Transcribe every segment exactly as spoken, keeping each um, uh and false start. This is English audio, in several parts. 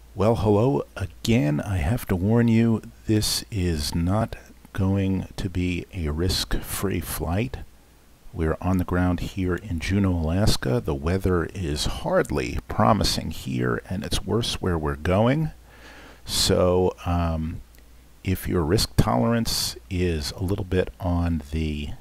Well, hello again. I have to warn you, this is not going to be a risk-free flight. We're on the ground here in Juneau, Alaska. The weather is hardly promising here, and it's worse where we're going. So, um, if your risk tolerance is a little bit on the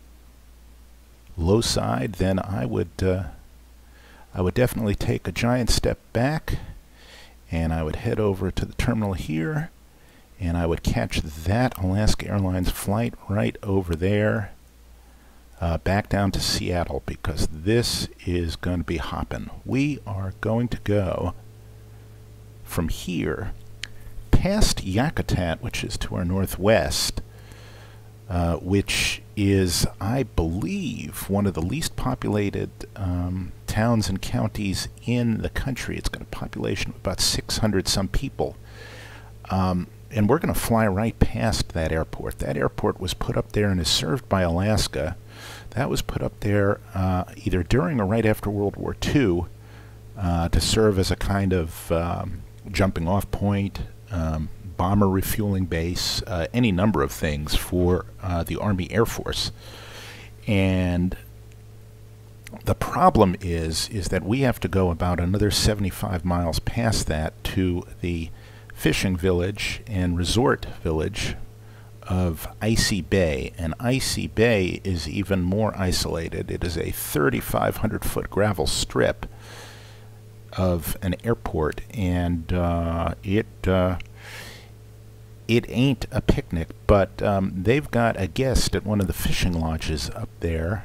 low side, then I would, uh, I would definitely take a giant step back. And I would head over to the terminal here, and I would catch that Alaska Airlines flight right over there, uh, back down to Seattle, because this is going to be hopping. We are going to go from here past Yakutat, which is to our northwest, uh, which is, I believe, one of the least populated um, towns and counties in the country. It's got a population of about six hundred some people. Um, and we're going to fly right past that airport. That airport was put up there and is served by Alaska. That was put up there uh, either during or right after World War Two uh, to serve as a kind of um, jumping off point, um, bomber refueling base, uh, any number of things for uh, the Army Air Force. And the problem is, is that we have to go about another seventy-five miles past that to the fishing village and resort village of Icy Bay. And Icy Bay is even more isolated. It is a thirty-five hundred foot gravel strip of an airport, and uh, it uh, it ain't a picnic, but um, they've got a guest at one of the fishing lodges up there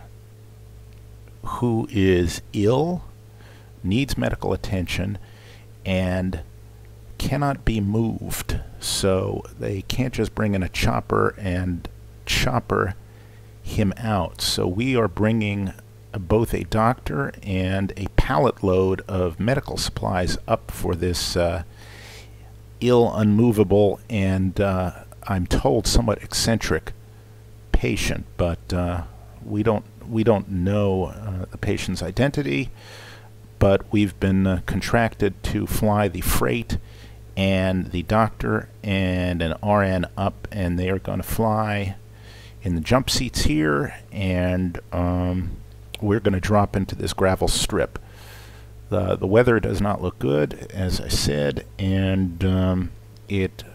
who is ill, needs medical attention, and cannot be moved. So they can't just bring in a chopper and chopper him out. So we are bringing both a doctor and a pallet load of medical supplies up for this uh, ill, unmovable, and uh, I'm told somewhat eccentric patient, but uh, we don't we don't know uh, the patient's identity, but we've been uh, contracted to fly the freight and the doctor and an R N up, and they are going to fly in the jump seats here, and um, we're going to drop into this gravel strip. The, the weather does not look good, as I said, and um, it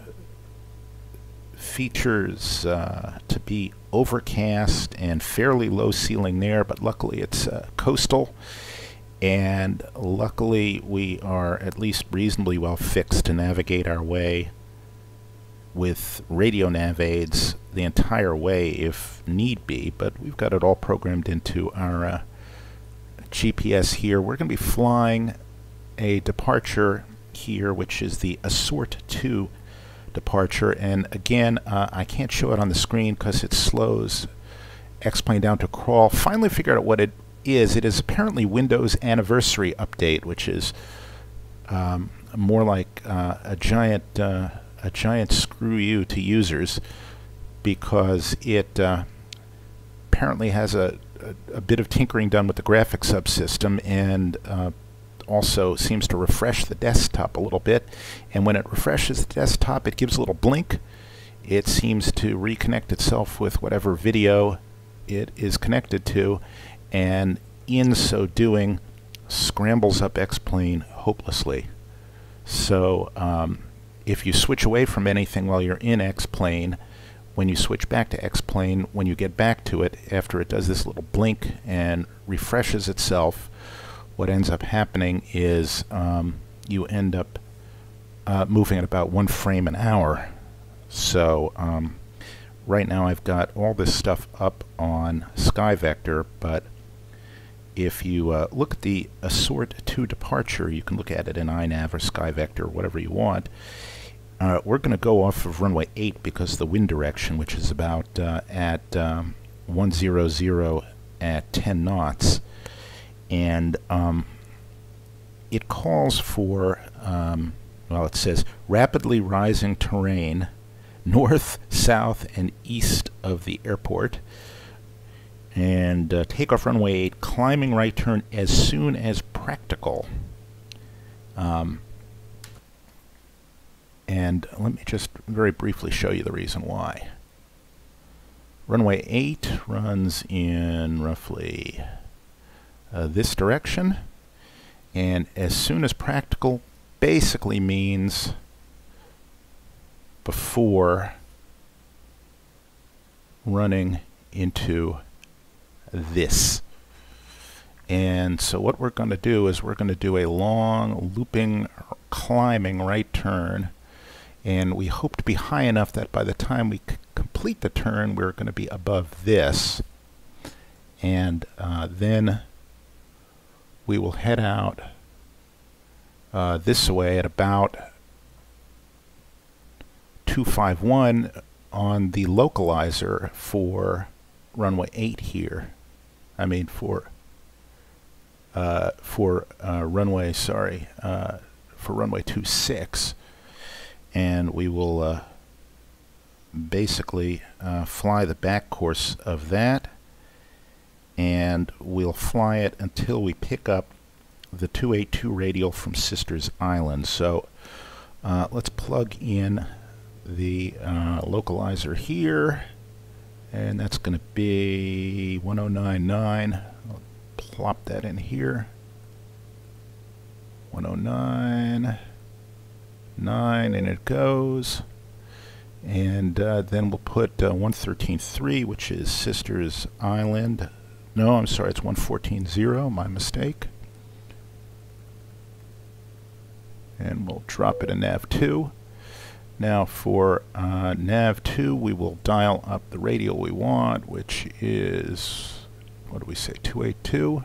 features uh, to be overcast and fairly low ceiling there, but luckily it's uh, coastal, and luckily we are at least reasonably well fixed to navigate our way with radio nav aids the entire way if need be, but we've got it all programmed into our uh, G P S here. We're going to be flying a departure here, which is the Assort two departure, and again, uh, I can't show it on the screen because it slows X-plane down to crawl. Finally figured out what it is. It is apparently Windows Anniversary Update, which is um, more like uh, a giant uh, a giant screw you to users, because it uh, apparently has a, a, a bit of tinkering done with the graphics subsystem, and uh, also seems to refresh the desktop a little bit, and when it refreshes the desktop it gives a little blink. It seems to reconnect itself with whatever video it is connected to, and in so doing scrambles up X-plane hopelessly. So um, if you switch away from anything while you're in X-plane, when you switch back to X-plane, when you get back to it after it does this little blink and refreshes itself, what ends up happening is um, you end up uh, moving at about one frame an hour. So um, right now I've got all this stuff up on SkyVector, but if you uh, look at the Assort two departure, you can look at it in I nav or SkyVector or whatever you want. Uh, we're going to go off of runway eight because of the wind direction, which is about uh, at um, one hundred at ten knots. And um, it calls for, um, well, it says rapidly rising terrain north, south, and east of the airport. And uh, takeoff runway eight, climbing right turn as soon as practical. Um, And let me just very briefly show you the reason why. Runway eight runs in roughly uh, this direction, and as soon as practical basically means before running into this. And so what we're going to do is we're going to do a long looping climbing right turn, and we hope to be high enough that by the time we c complete the turn we're going to be above this, and uh, then we will head out uh, this way at about two five one on the localizer for runway eight here. I mean for uh, for uh, runway sorry uh, for runway two six, and we will uh, basically uh, fly the back course of that, and we'll fly it until we pick up the two eighty-two radial from Sisters Island. So uh, let's plug in the uh, localizer here, and that's going to be one oh nine nine. I'll plop that in here. one oh nine nine, and it goes. And uh, then we'll put uh, one thirteen three, which is Sisters Island. No, I'm sorry, it's one fourteen zero, my mistake. And we'll drop it in nav two. Now for uh, nav two, we will dial up the radial we want, which is, what do we say, two eighty-two.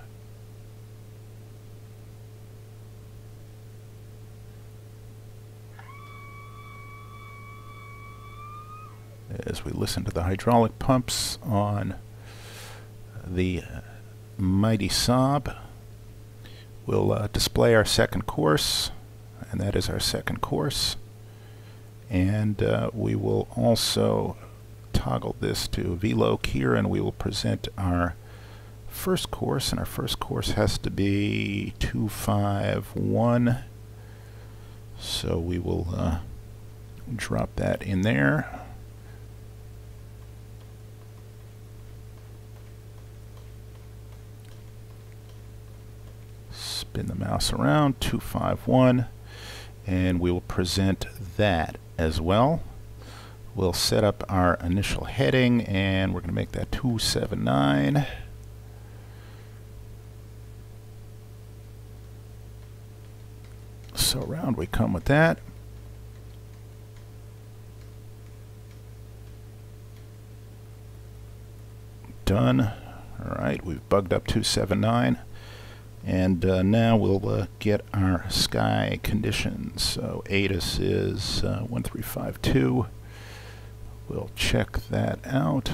As we listen to the hydraulic pumps on the mighty Saab, we'll uh, display our second course, and that is our second course. And uh, we will also toggle this to V LOC here, and we will present our first course, and our first course has to be two five one. So we will uh, drop that in there. Spin the mouse around, two five one, and we will present that as well. We'll set up our initial heading, and we're going to make that two seven nine. So around we come with that. Done. All right, we've bugged up two seven nine. And uh, now we'll uh, get our sky conditions. So A T I S is uh, one three five two. We'll check that out.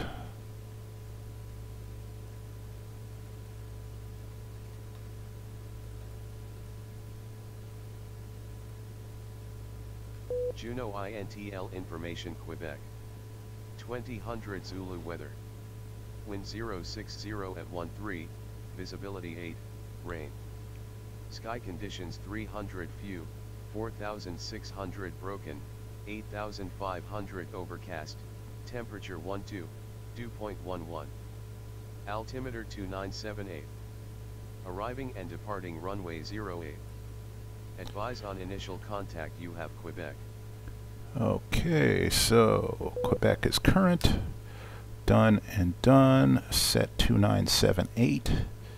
Juno I N T L information Quebec. twenty hundred Zulu weather. Wind zero six zero at one three, visibility eight. Rain. Sky conditions three hundred few, four thousand six hundred broken, eight thousand five hundred overcast, temperature one two, dew point one one. Altimeter two nine seven eight. Arriving and departing runway zero eight. Advise on initial contact you have Quebec. Okay, so Quebec is current. Done and done. Set two nine seven eight.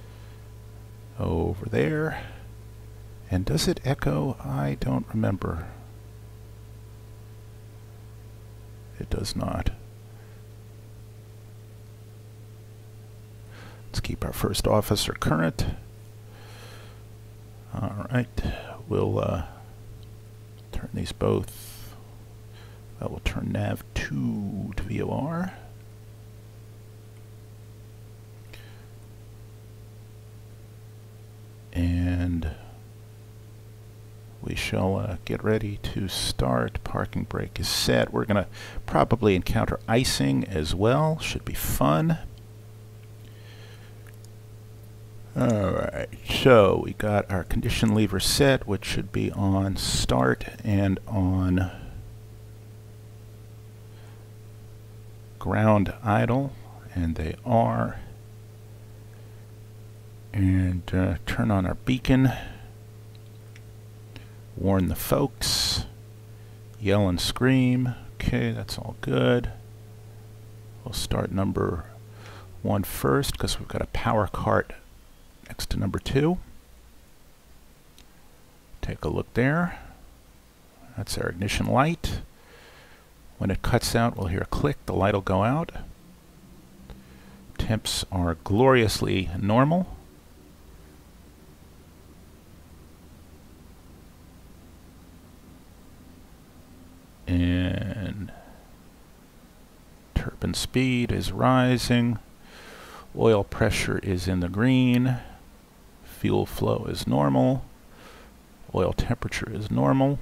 Over there. And does it echo? I don't remember. It does not. Let's keep our first officer current. All right, we'll uh, turn these both. Uh, we'll turn nav two to V O R. And we shall uh, get ready to start. Parking brake is set. We're going to probably encounter icing as well. Should be fun. Alright, so we got our condition lever set, which should be on start and on ground idle, and they are. And uh, turn on our beacon. Warn the folks. Yell and scream. Okay, that's all good. We'll start number one first because we've got a power cart next to number two. Take a look there. That's our ignition light. When it cuts out, we'll hear a click. The light will go out. Temps are gloriously normal. And turbine speed is rising. Oil pressure is in the green. Fuel flow is normal. Oil temperature is normal.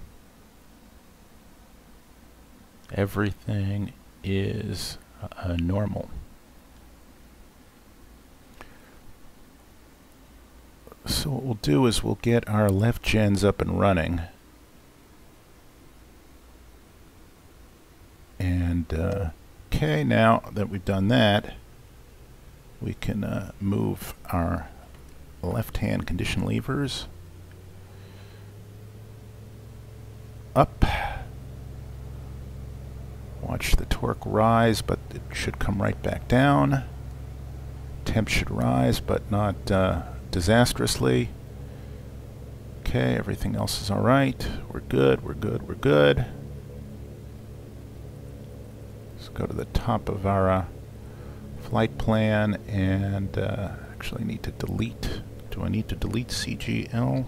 Everything is uh, normal. So what we'll do is we'll get our left gens up and running. And uh, okay, now that we've done that, we can uh, move our left-hand condition levers up. Watch the torque rise, but it should come right back down. Temp should rise, but not uh, disastrously. Okay, everything else is all right. We're good, we're good, we're good. Let's go to the top of our uh, flight plan and uh, actually need to delete. Do I need to delete C G L?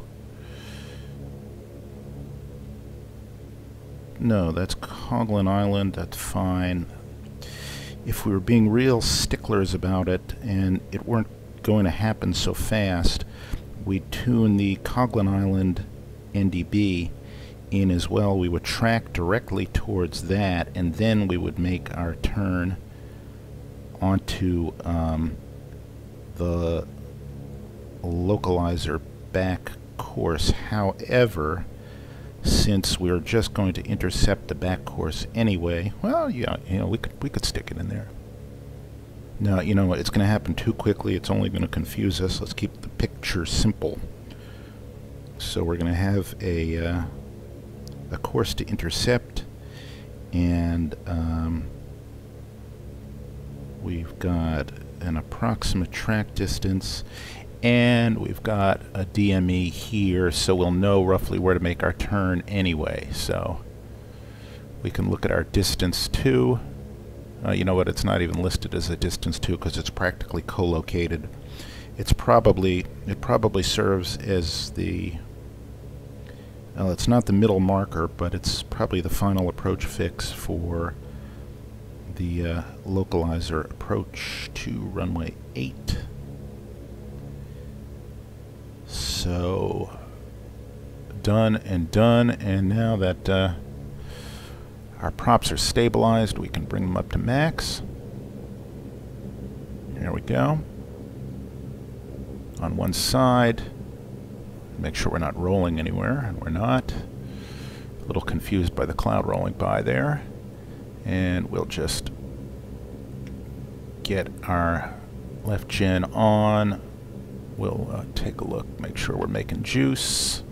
No, that's Coghlan Island, that's fine. If we were being real sticklers about it and it weren't going to happen so fast, we'd tune the Coghlan Island N D B in as well. We would track directly towards that, and then we would make our turn onto um, the localizer back course. However, since we're just going to intercept the back course anyway, well, yeah, you know, we could we could stick it in there. No, you know what? It's going to happen too quickly. It's only going to confuse us. Let's keep the picture simple. So we're going to have a uh, a course to intercept, and um, we've got an approximate track distance. And we've got a D M E here, so we'll know roughly where to make our turn anyway. So we can look at our distance too. Uh, you know what? It's not even listed as a distance too because it's practically co-located. It's probably it probably serves as the well, it's not the middle marker, but it's probably the final approach fix for the uh, localizer approach to runway eight. So, done and done, and now that uh, our props are stabilized, we can bring them up to max. There we go. On one side, make sure we're not rolling anywhere, and we're not. A little confused by the cloud rolling by there. And we'll just get our left gen on. We'll uh, take a look, make sure we're making juice.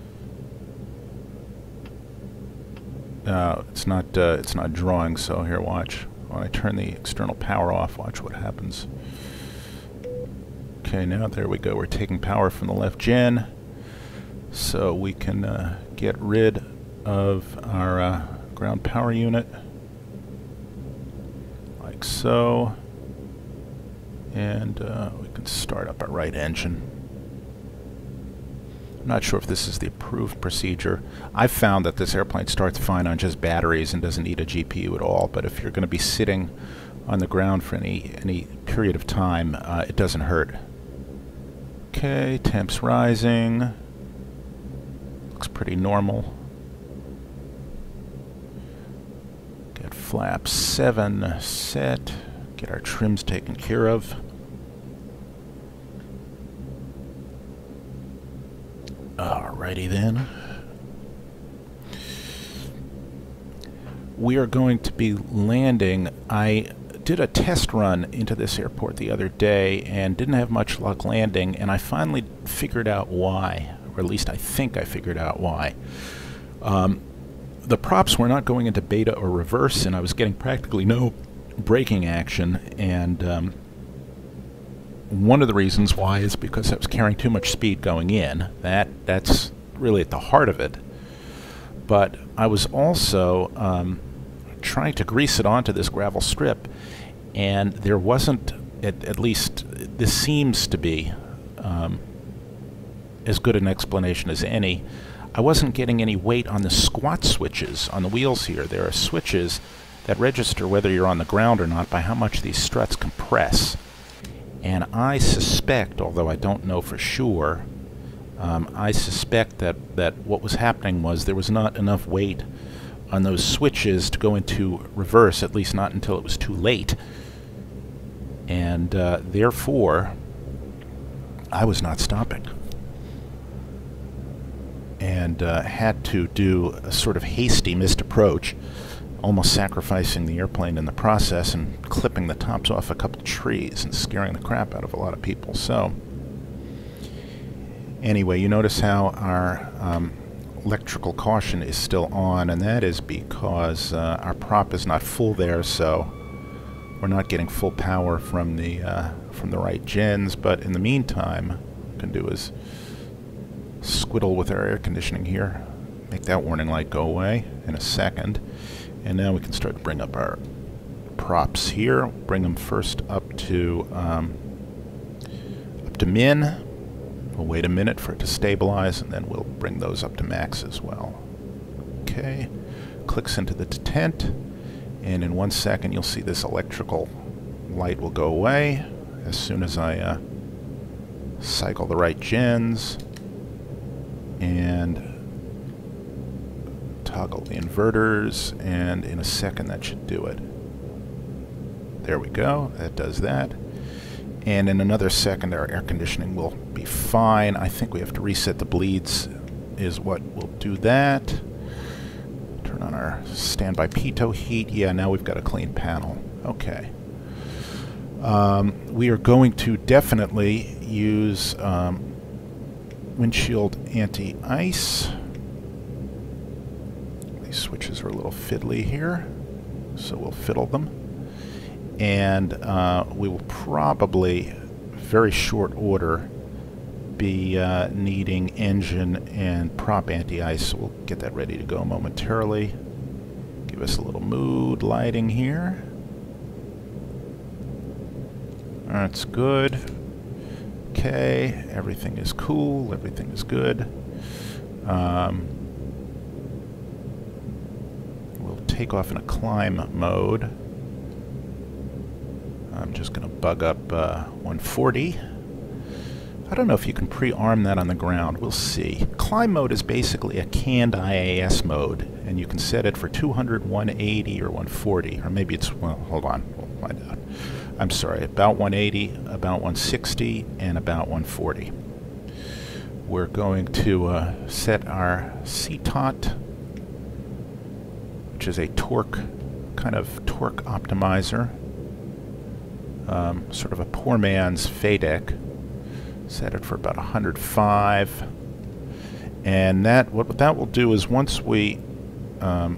Uh, it's not uh, it's not drawing, so here, watch. When I turn the external power off, watch what happens. Okay, now there we go. We're taking power from the left gen, so we can uh, get rid of our uh, ground power unit, like so. And uh, we can start up our right engine. I'm not sure if this is the approved procedure. I've found that this airplane starts fine on just batteries and doesn't need a G P U at all, but if you're going to be sitting on the ground for any, any period of time, uh, it doesn't hurt. Okay, temps rising. Looks pretty normal. Get flap seven set. Get our trims taken care of. Alrighty then. We are going to be landing. I did a test run into this airport the other day and didn't have much luck landing, and I finally figured out why, or at least I think I figured out why. Um, the props were not going into beta or reverse, and I was getting practically no braking action, and um, one of the reasons why is because I was carrying too much speed going in. That that's really at the heart of it. But I was also um, trying to grease it onto this gravel strip, and there wasn't, at, at least this seems to be um, as good an explanation as any. I wasn't getting any weight on the squat switches on the wheels here. There are switches that register whether you're on the ground or not by how much these struts compress. And I suspect, although I don't know for sure, um, I suspect that, that what was happening was there was not enough weight on those switches to go into reverse, at least not until it was too late. And uh, therefore, I was not stopping. And uh, had to do a sort of hasty missed approach, almost sacrificing the airplane in the process and clipping the tops off a couple trees and scaring the crap out of a lot of people. So anyway, you notice how our um, electrical caution is still on, and that is because uh, our prop is not full there, so we're not getting full power from the uh, from the right gens. But in the meantime, what we can do is squiddle with our air conditioning here, make that warning light go away in a second. And now we can start to bring up our props here. Bring them first up to um, up to min. We'll wait a minute for it to stabilize, and then we'll bring those up to max as well. Okay, clicks into the detent, and in one second you'll see this electrical light will go away as soon as I uh, cycle the right gens and toggle the inverters, and in a second that should do it. There we go, that does that. And in another second our air conditioning will be fine. I think we have to reset the bleeds is what will do that. Turn on our standby pitot heat. Yeah, now we've got a clean panel. Okay. Um, we are going to definitely use um, windshield anti-ice. Switches are a little fiddly here, so we'll fiddle them. And uh, we will probably, very short order, be uh, needing engine and prop anti-ice, so we'll get that ready to go momentarily. Give us a little mood lighting here. That's good. Okay, everything is cool, everything is good. Um, take off in a climb mode. I'm just going to bug up uh, one forty. I don't know if you can pre-arm that on the ground. We'll see. Climb mode is basically a canned I A S mode, and you can set it for two hundred, one eighty, or one forty. Or maybe it's, well, hold on, we'll find out. I'm sorry, about one eighty, about one sixty, and about one forty. We're going to uh, set our C T O T, which is a torque, kind of torque optimizer, um, sort of a poor man's F A D E C. Set it for about one hundred five, and that what that will do is once we um,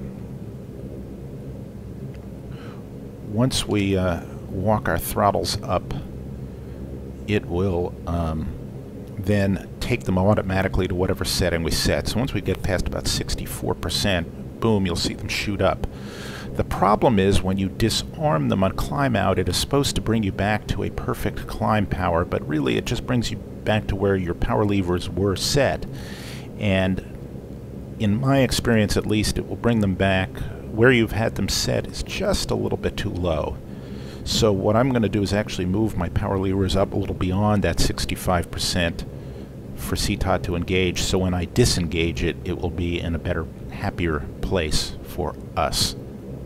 once we uh, walk our throttles up, it will um, then take them automatically to whatever setting we set. So once we get past about sixty-four percent, boom, you'll see them shoot up. The problem is when you disarm them on climb out, it is supposed to bring you back to a perfect climb power, but really it just brings you back to where your power levers were set. And in my experience at least, it will bring them back where you've had them set is just a little bit too low. So what I'm going to do is actually move my power levers up a little beyond that sixty-five percent for C T O T to engage, so when I disengage it, it will be in a better, happier place for us.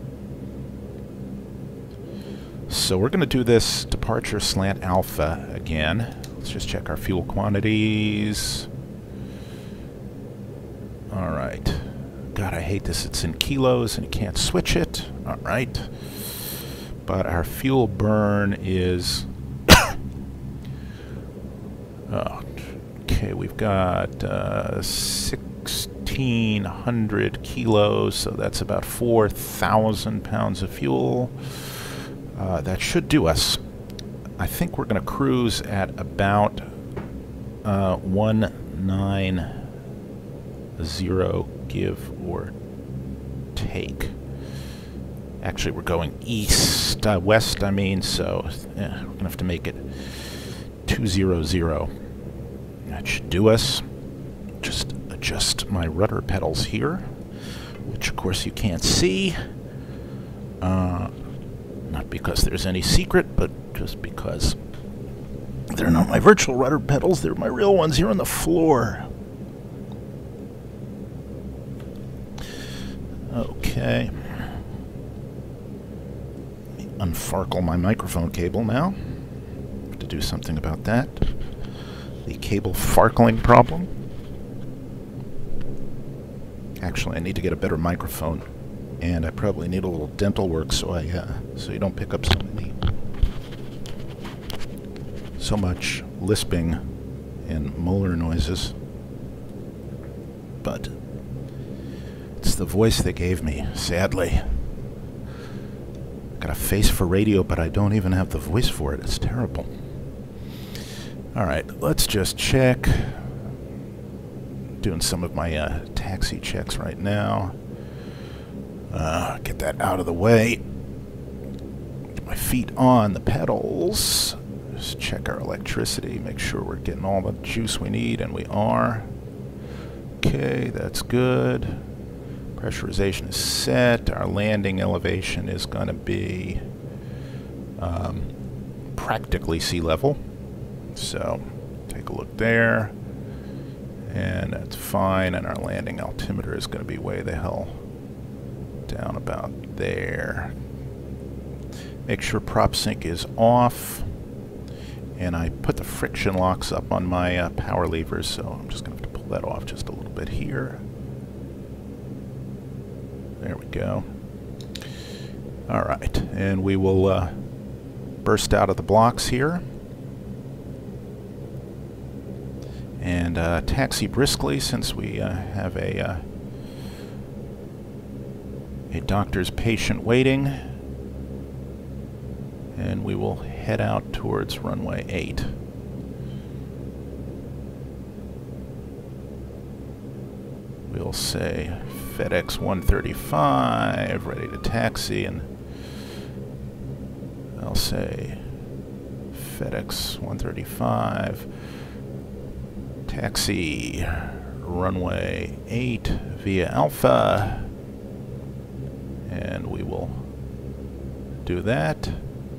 So we're going to do this departure slant alpha again. Let's just check our fuel quantities. Alright. God, I hate this. It's in kilos and you can't switch it. Alright. but our fuel burn is oh, okay, we've got uh, sixteen hundred kilos, so that's about four thousand pounds of fuel. Uh, that should do us. I think we're going to cruise at about uh, one nine zero, give or take. Actually, we're going east, uh, west, I mean, so yeah, we're going to have to make it two zero zero. That should do us. Just adjust my rudder pedals here, which of course you can't see. Uh, not because there's any secret, but just because they're not my virtual rudder pedals, they're my real ones here on the floor. Okay. Unfarkle my microphone cable now. Have to do something about that. The cable farkling problem. Actually, I need to get a better microphone, and I probably need a little dental work so I uh, so you don't pick up so many so much lisping and molar noises. But it's the voice they gave me, sadly. Got a face for radio, but I don't even have the voice for it. It's terrible. Alright, let's just check. Doing some of my uh, taxi checks right now. Uh, get that out of the way. Get my feet on the pedals. Just check our electricity, make sure we're getting all the juice we need, and we are. Okay, that's good. Pressurization is set. Our landing elevation is going to be um, practically sea level. So take a look there. And that's fine. And our landing altimeter is going to be way the hell down about there. Make sure prop sync is off. And I put the friction locks up on my uh, power levers, so I'm just going to have to pull that off just a little bit here. There we go. All right, and we will uh, burst out of the blocks here. And uh, taxi briskly, since we uh, have a, uh, a doctor's patient waiting. And we will head out towards runway eight. We'll say FedEx one thirty-five, ready to taxi, and I'll say FedEx one thirty-five, taxi runway eight via Alpha, and we will do that.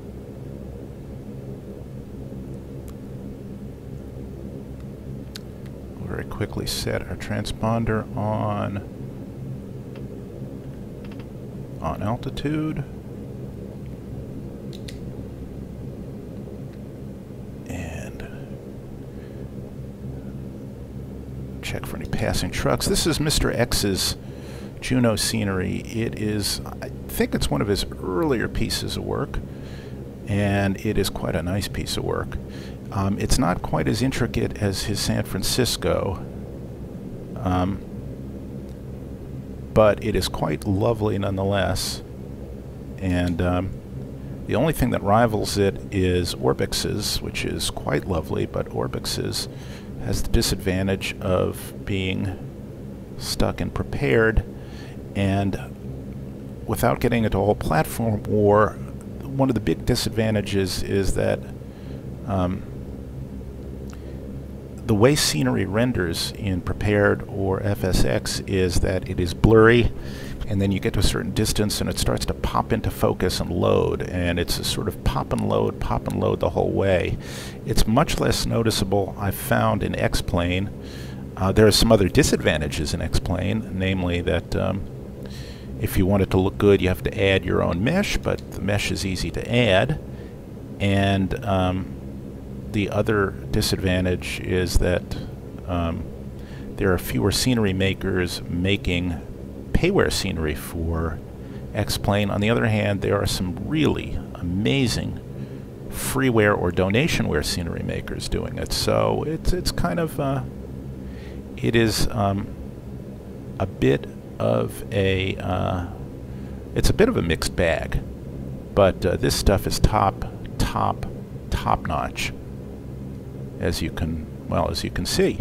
We'll very quickly set our transponder on on altitude. And check for any passing trucks. This is Mister X's Juneau scenery. It is, I think it's one of his earlier pieces of work, and it is quite a nice piece of work. Um, it's not quite as intricate as his San Francisco, um, but it is quite lovely nonetheless. And um, the only thing that rivals it is Orbix's, which is quite lovely, but Orbix's has the disadvantage of being stuck and prepared, and without getting into a whole platform war, one of the big disadvantages is that um, the way scenery renders in Prepared or F S X is that it is blurry, and then you get to a certain distance and it starts to pop into focus and load, and it's a sort of pop and load, pop and load the whole way. It's much less noticeable, I've found, in X-Plane. Uh, there are some other disadvantages in X-Plane, namely that um, if you want it to look good, you have to add your own mesh, but the mesh is easy to add. And um, the other disadvantage is that um, there are fewer scenery makers making payware scenery for X-plane. On the other hand, there are some really amazing freeware or donationware scenery makers doing it. So it's it's kind of uh, it is um, a bit of a uh, it's a bit of a mixed bag, but uh, this stuff is top top top notch, as you can well as you can see.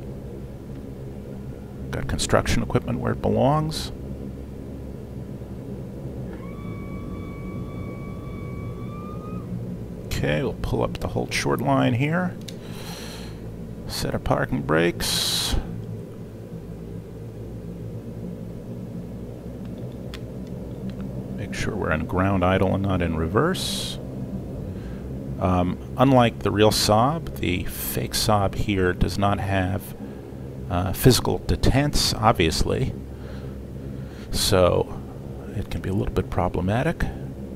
Got construction equipment where it belongs. Okay, we'll pull up the hold short line here. Set our parking brakes. Make sure we're in ground idle and not in reverse. Um, unlike the real SAAB, the fake SAAB here does not have uh, physical detents, obviously. So it can be a little bit problematic.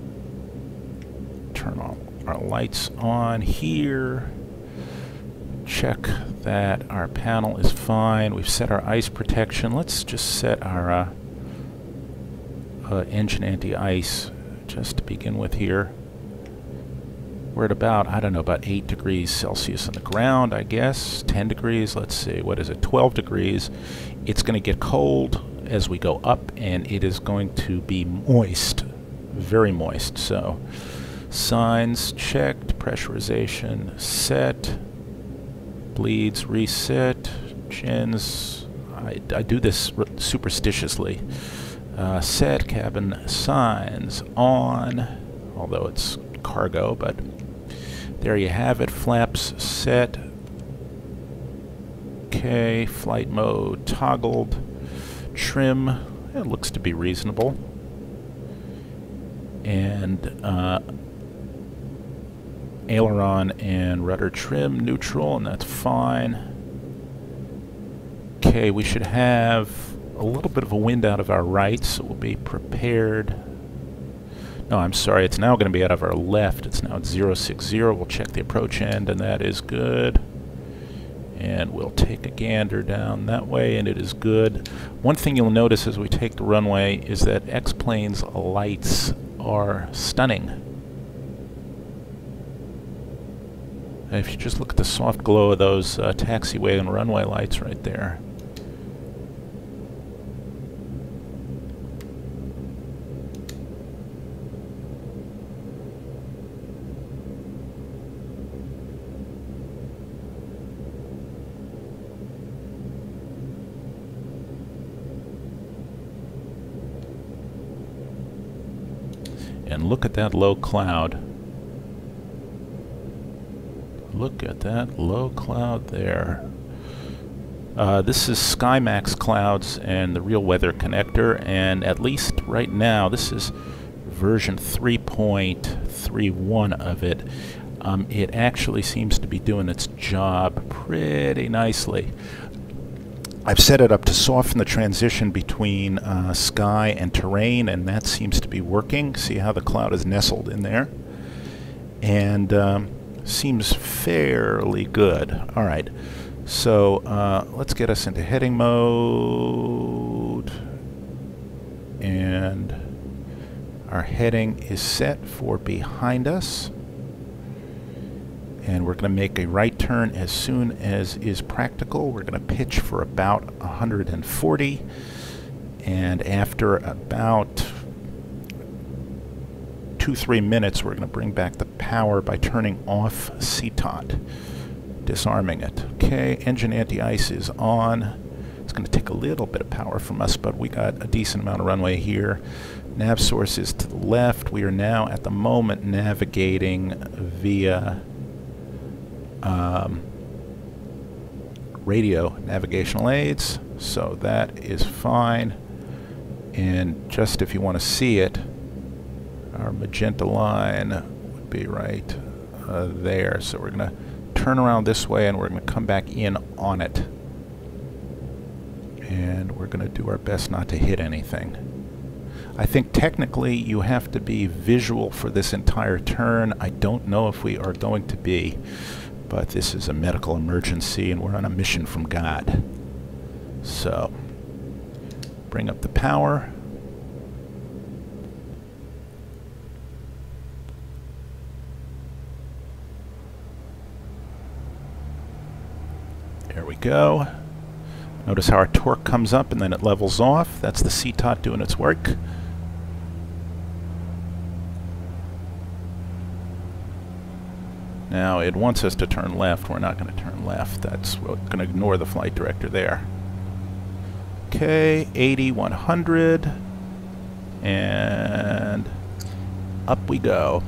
Turn all our lights on here. Check that our panel is fine. We've set our ice protection. Let's just set our uh, uh, engine anti-ice just to begin with here. We're at about, I don't know, about eight degrees Celsius on the ground, I guess. ten degrees, let's see, what is it, twelve degrees. It's going to get cold as we go up, and it is going to be moist, very moist. So signs checked, pressurization set, bleeds reset, chins, I, I do this superstitiously. Uh, set, cabin signs on, although it's cargo, but there you have it. Flaps set. Okay, flight mode toggled. Trim, it looks to be reasonable. And uh, aileron and rudder trim neutral, and that's fine. Okay, we should have a little bit of a wind out of our right, so we'll be prepared. No, I'm sorry, it's now going to be out of our left. It's now at zero six zero. We'll check the approach end, and that is good. And we'll take a gander down that way, and it is good. One thing you'll notice as we take the runway is that X-Plane's lights are stunning. If you just look at the soft glow of those uh, taxiway and runway lights right there. And look at that low cloud. Look at that low cloud there. Uh, this is SkyMax clouds and the real weather connector, and at least right now, this is version three point three one of it. Um, it actually seems to be doing its job pretty nicely. I've set it up to soften the transition between uh, sky and terrain, and that seems to be working. See how the cloud is nestled in there? And um, seems fairly good. All right, so uh, let's get us into heading mode. And our heading is set for behind us. And we're going to make a right turn as soon as is practical. We're going to pitch for about one hundred forty, and after about two, three minutes, we're going to bring back the power by turning off C T O T, disarming it. Okay, engine anti-ice is on. It's going to take a little bit of power from us, but we got a decent amount of runway here. Nav source is to the left. We are now at the moment navigating via Um, radio navigational aids, so that is fine. And just if you want to see it, our magenta line would be right uh, there. So we're going to turn around this way, and we're going to come back in on it. And we're going to do our best not to hit anything. I think technically you have to be visual for this entire turn. I don't know if we are going to be, but this is a medical emergency and we're on a mission from God. So, bring up the power. go. Notice how our torque comes up and then it levels off. That's the C TOT doing its work. Now it wants us to turn left. We're not going to turn left. That's we're going to ignore the flight director there. Okay, eighty, one hundred, and up we go.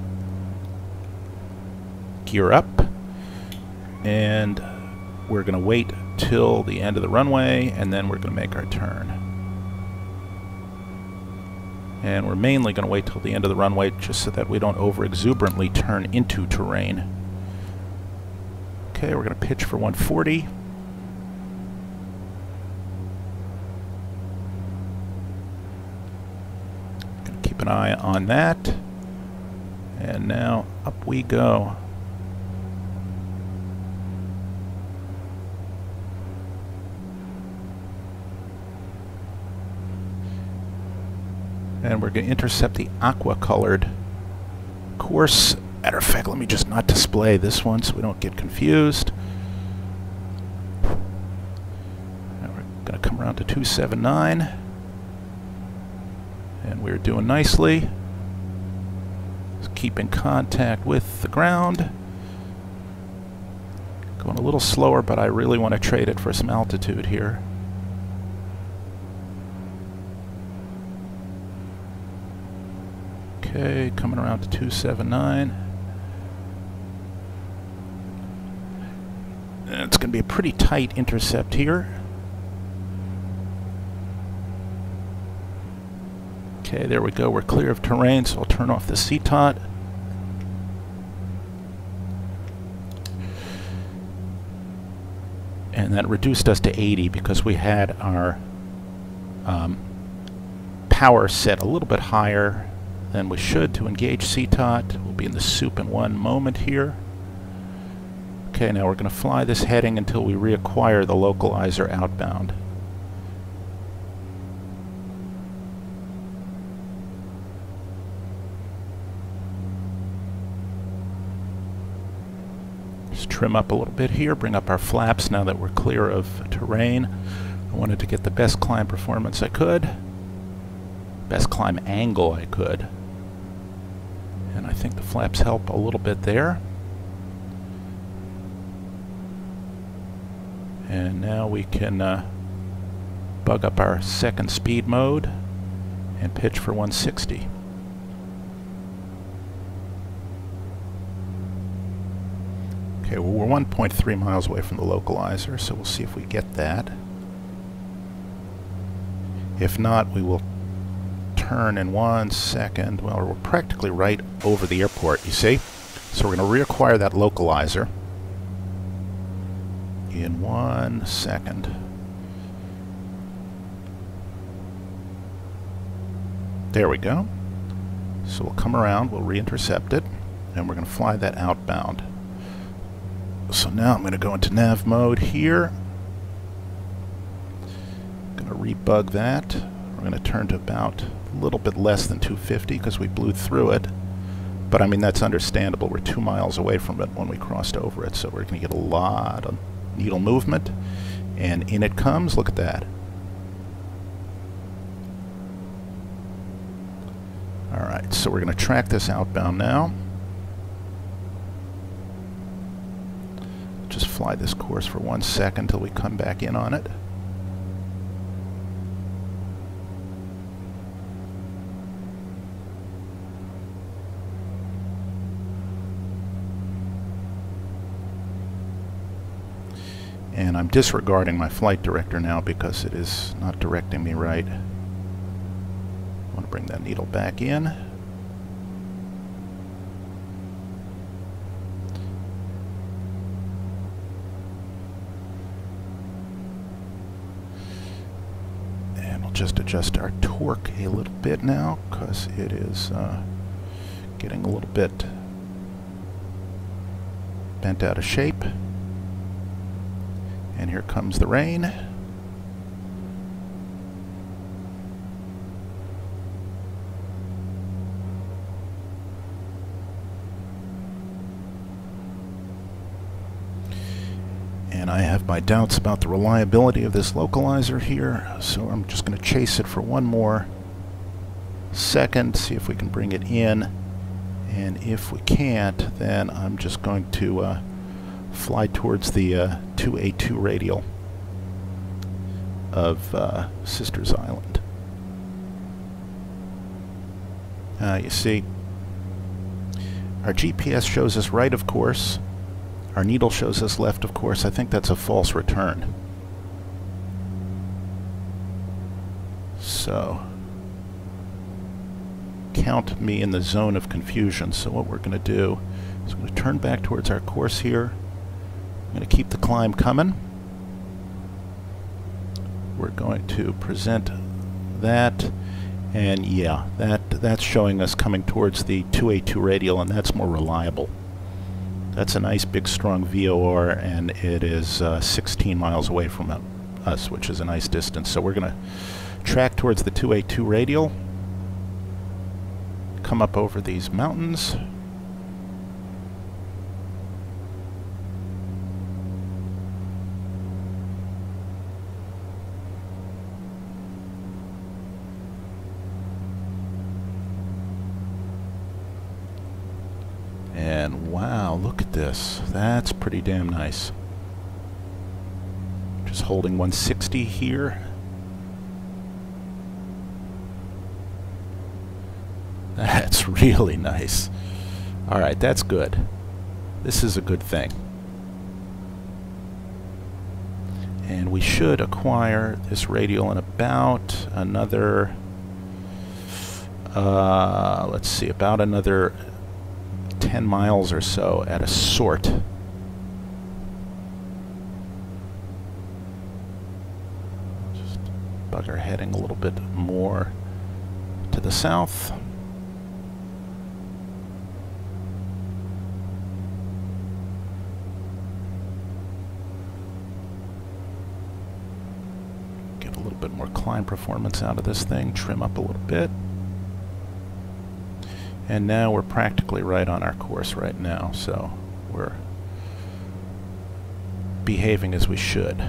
Gear up, and we're going to wait till the end of the runway, and then we're going to make our turn. And we're mainly going to wait till the end of the runway just so that we don't over-exuberantly turn into terrain. Okay, we're going to pitch for one forty. Going to keep an eye on that. And now up we go. And we're going to intercept the aqua-colored course. Matter of fact, let me just not display this one so we don't get confused. And we're going to come around to two seven nine. And we're doing nicely. Just keep in contact with the ground. Going a little slower, but I really want to trade it for some altitude here. Okay, coming around to two seven nine. And it's going to be a pretty tight intercept here. Okay, there we go. We're clear of terrain, so I'll turn off the C TOT. And that reduced us to eighty because we had our um, power set a little bit higher than we should to engage C TOT. We'll be in the soup in one moment here. Okay, now we're going to fly this heading until we reacquire the localizer outbound. Just trim up a little bit here, bring up our flaps now that we're clear of terrain. I wanted to get the best climb performance I could, best climb angle I could. And I think the flaps help a little bit there. And now we can uh, bug up our second speed mode and pitch for one sixty. Okay, well, we're one point three miles away from the localizer, so we'll see if we get that. If not, we will turn in one second. Well, we're practically right over the airport, you see? So we're going to reacquire that localizer in one second. There we go. So we'll come around, we'll re-intercept it, and we're going to fly that outbound. So now I'm going to go into nav mode here. I'm going to rebug that. We're going to turn to about a little bit less than two fifty because we blew through it. But I mean, that's understandable. We're two miles away from it when we crossed over it, so we're going to get a lot of needle movement. And in it comes. Look at that. Alright, so we're going to track this outbound now. Just fly this course for one second till we come back in on it. And I'm disregarding my flight director now because it is not directing me right. I want to bring that needle back in. And we'll just adjust our torque a little bit now because it is uh, getting a little bit bent out of shape. And here comes the rain. And And I have my doubts about the reliability of this localizer here, so I'm just going to chase it for one more second, see if we can bring it in. And if we can't, then I'm just going to uh, fly towards the uh, two A two radial of uh, Sisters Island. Uh, you see, our G P S shows us right, of course. Our needle shows us left, of course. I think that's a false return. So, count me in the zone of confusion. So what we're going to do is we're going to turn back towards our course here. I'm going to keep the climb coming. We're going to present that. And yeah, that that's showing us coming towards the two A two radial, and that's more reliable. That's a nice big strong V O R, and it is uh, sixteen miles away from us, which is a nice distance. So we're going to track towards the two A two radial, come up over these mountains. And wow, look at this. That's pretty damn nice. Just holding one sixty here. That's really nice. Alright, that's good. This is a good thing. And we should acquire this radial in about another, uh, let's see, about another ten miles or so at a sort. Just bugger heading a little bit more to the south. Get a little bit more climb performance out of this thing, trim up a little bit. And now we're practically right on our course right now, so we're behaving as we should.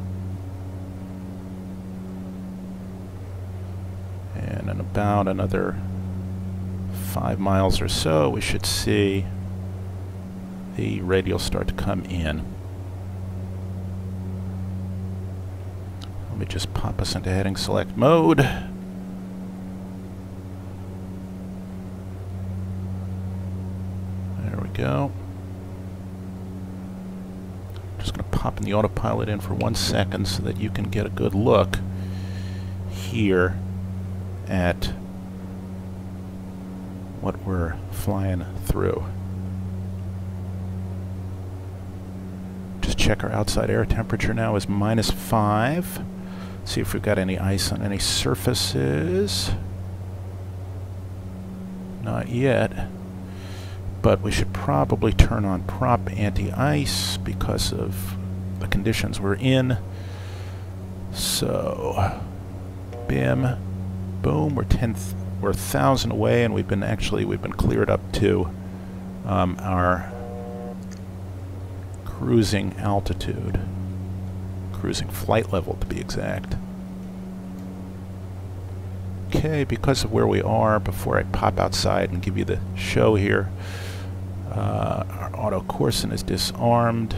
And in about another five miles or so, we should see the radial start to come in. Let me just pop us into heading select mode. Go. Just going to pop in the autopilot in for one second so that you can get a good look here at what we're flying through. Just check our outside air temperature now is minus five. See if we've got any ice on any surfaces. Not yet. But we should probably turn on prop anti-ice because of the conditions we're in. So, bim, boom. We're ten, we're a thousand away, and we've been actually we've been cleared up to um, our cruising altitude, cruising flight level to be exact. Okay, because of where we are, before I pop outside and give you the show here. Uh, our auto coursant is disarmed,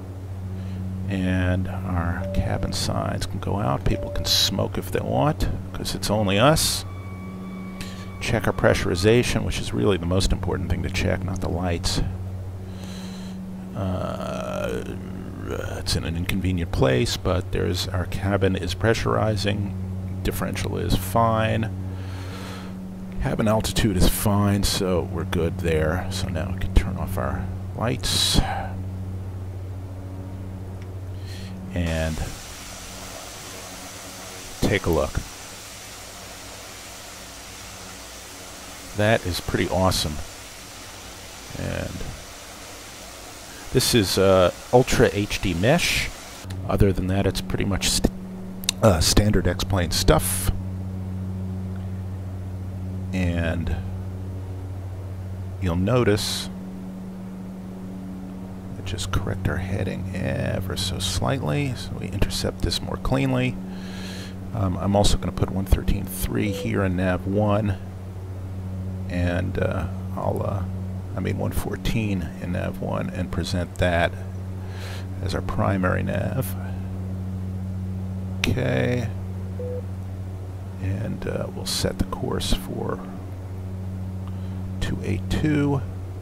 and our cabin signs can go out. People can smoke if they want, because it's only us. Check our pressurization, which is really the most important thing to check, not the lights. Uh, it's in an inconvenient place, but there's our cabin is pressurizing. Differential is fine. Cabin altitude is fine, so we're good there. So now we can turn off our lights. And take a look. That is pretty awesome. And this is uh, Ultra H D Mesh. Other than that, it's pretty much st uh, standard X-plane stuff. And you'll notice just correct our heading ever so slightly so we intercept this more cleanly. Um, I'm also going to put one thirteen point three here in nav one, and uh, I'll, uh, I mean one fourteen in nav one, and present that as our primary nav. Okay, and uh, we'll set the course for two eighty-two.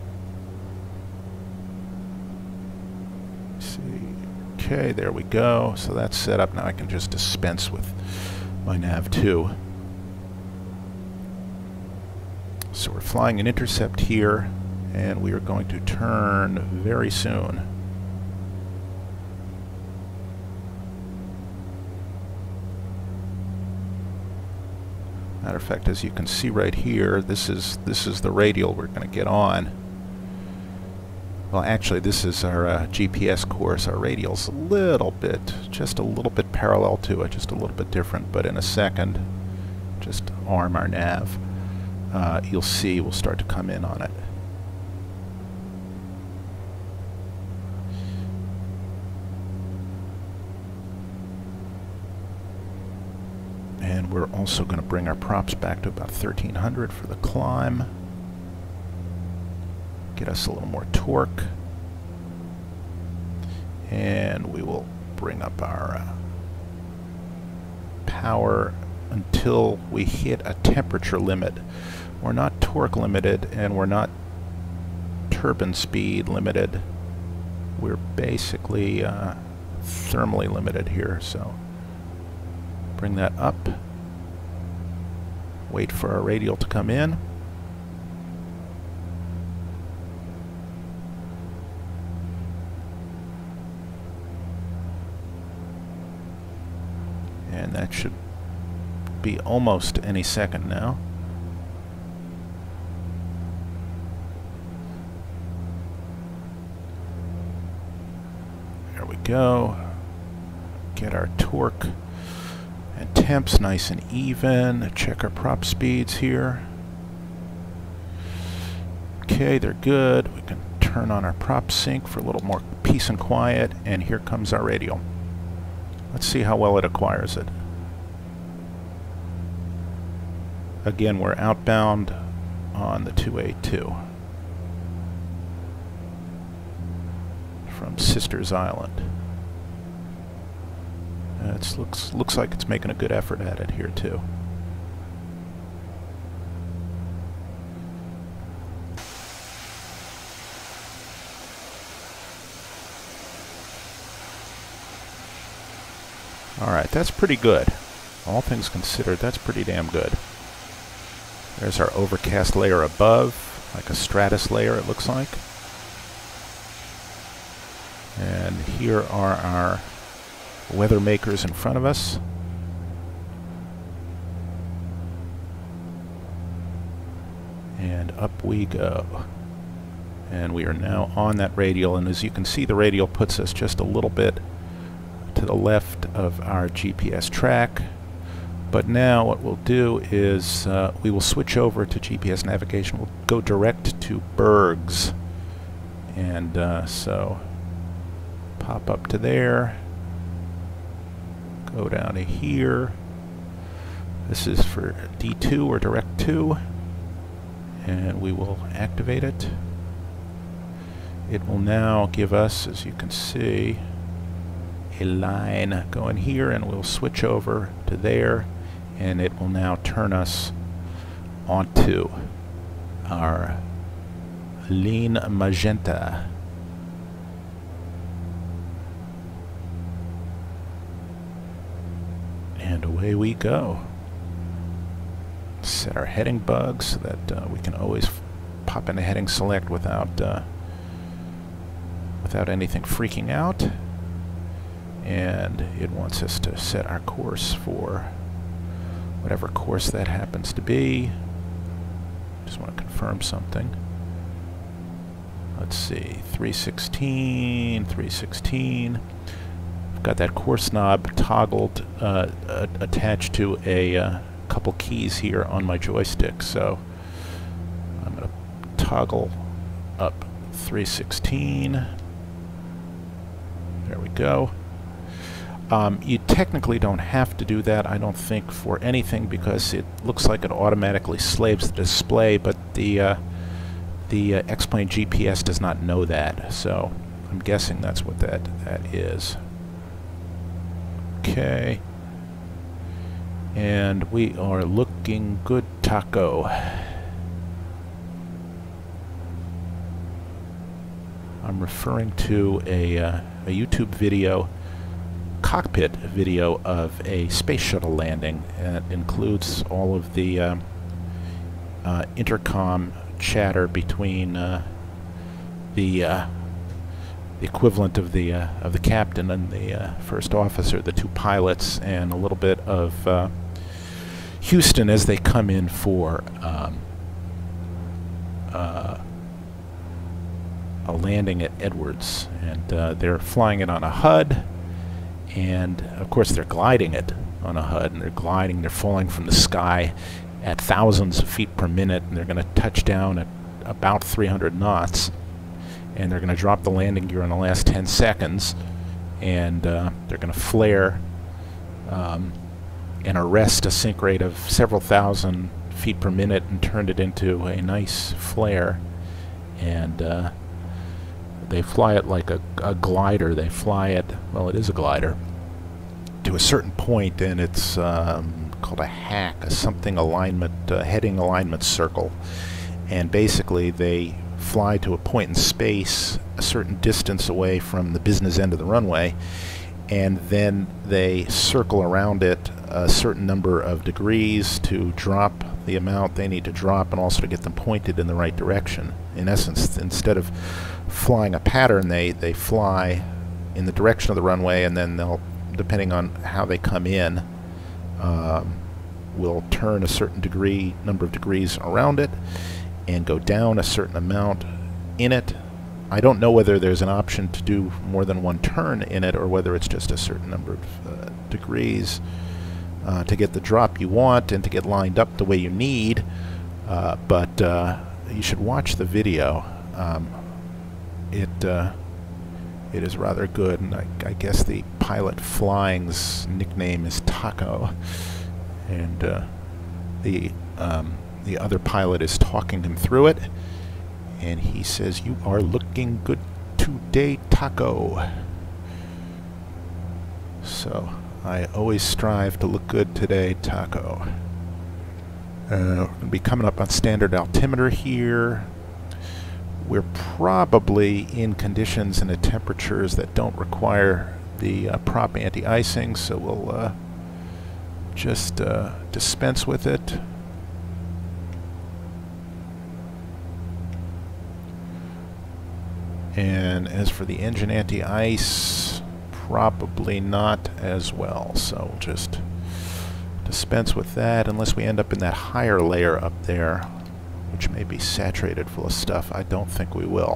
Okay, there we go. So that's set up. Now I can just dispense with my nav two. So we're flying an intercept here, and we are going to turn very soon. Matter of fact, as you can see right here, this is this is the radial we're going to get on. Well, actually, this is our uh, G P S course. Our radial's a little bit, just a little bit parallel to it, just a little bit different. But in a second, just arm our nav. Uh, you'll see we'll start to come in on it. And we're also going to bring our props back to about thirteen hundred for the climb. Get us a little more torque, and we will bring up our uh, power until we hit a temperature limit. We're not torque limited, and we're not turbine speed limited. We're basically uh, thermally limited here, so bring that up, wait for our radial to come in. And that should be almost any second now. There we go. Get our torque and temps nice and even. Check our prop speeds here. Okay, they're good. We can turn on our prop sync for a little more peace and quiet, and here comes our radial. Let's see how well it acquires it. Again, we're outbound on the two eighty-two from Sisters Island. Uh, it looks looks like it's making a good effort at it here too. Alright, that's pretty good. All things considered, that's pretty damn good. There's our overcast layer above, like a stratus layer it looks like. And here are our weather makers in front of us. And up we go. And we are now on that radial, and as you can see, the radial puts us just a little bit to the left of our G P S track. But now what we'll do is uh, we will switch over to G P S navigation. We'll go direct to bergs. And uh, so pop up to there, go down to here. This is for D two or direct two, and we will activate it. It will now give us, as you can see, a line going here, and we'll switch over to there, and it will now turn us onto our lean magenta. And away we go. Set our heading bugs so that uh, we can always f pop into heading select without uh, without anything freaking out. And it wants us to set our course for whatever course that happens to be. Just want to confirm something. Let's see, three sixteen, three sixteen. I've got that course knob toggled, uh, uh, attached to a uh, couple keys here on my joystick, so I'm going to toggle up three sixteen. we go. Um, you technically don't have to do that, I don't think, for anything, because it looks like it automatically slaves the display, but the uh, the uh, X-Plane G P S does not know that, so I'm guessing that's what that that is. Okay, and we are looking good, Taco. I'm referring to a, uh, a YouTube video, cockpit video of a space shuttle landing, and it includes all of the um, uh, intercom chatter between uh, the uh, the equivalent of the uh, of the captain and the uh, first officer, the two pilots, and a little bit of uh, Houston as they come in for um, uh, a landing at Edwards, and uh, they're flying it on a H U D, and of course they're gliding it on a H U D, and they're gliding, they're falling from the sky at thousands of feet per minute, and they're going to touch down at about three hundred knots, and they're going to drop the landing gear in the last ten seconds, and uh, they're going to flare um, and arrest a sync rate of several thousand feet per minute and turn it into a nice flare, and uh, they fly it like a, a glider. They fly it, well, it is a glider, to a certain point, and it's um, called a hack, a something alignment, uh, heading alignment circle. And basically they fly to a point in space a certain distance away from the business end of the runway, and then they circle around it a certain number of degrees to drop the amount they need to drop, and also to get them pointed in the right direction. In essence, instead of flying a pattern, they, they fly in the direction of the runway, and then they'll, depending on how they come in, um, will turn a certain degree, number of degrees around it, and go down a certain amount in it. I don't know whether there's an option to do more than one turn in it, or whether it's just a certain number of uh, degrees uh, to get the drop you want and to get lined up the way you need. Uh, but uh, you should watch the video. Um, it uh, it is rather good, and I, I guess the pilot flying's nickname is Taco, and uh, the um, the other pilot is talking him through it, and he says, "You are looking good today, Taco." So I always strive to look good today, Taco. Uh, we're going to be coming up on standard altimeter here. We're probably in conditions and at temperatures that don't require the uh, prop anti-icing, so we'll uh, just uh, dispense with it. And as for the engine anti-ice, probably not as well, so we'll just dispense with that unless we end up in that higher layer up there, which may be saturated full of stuff. I don't think we will.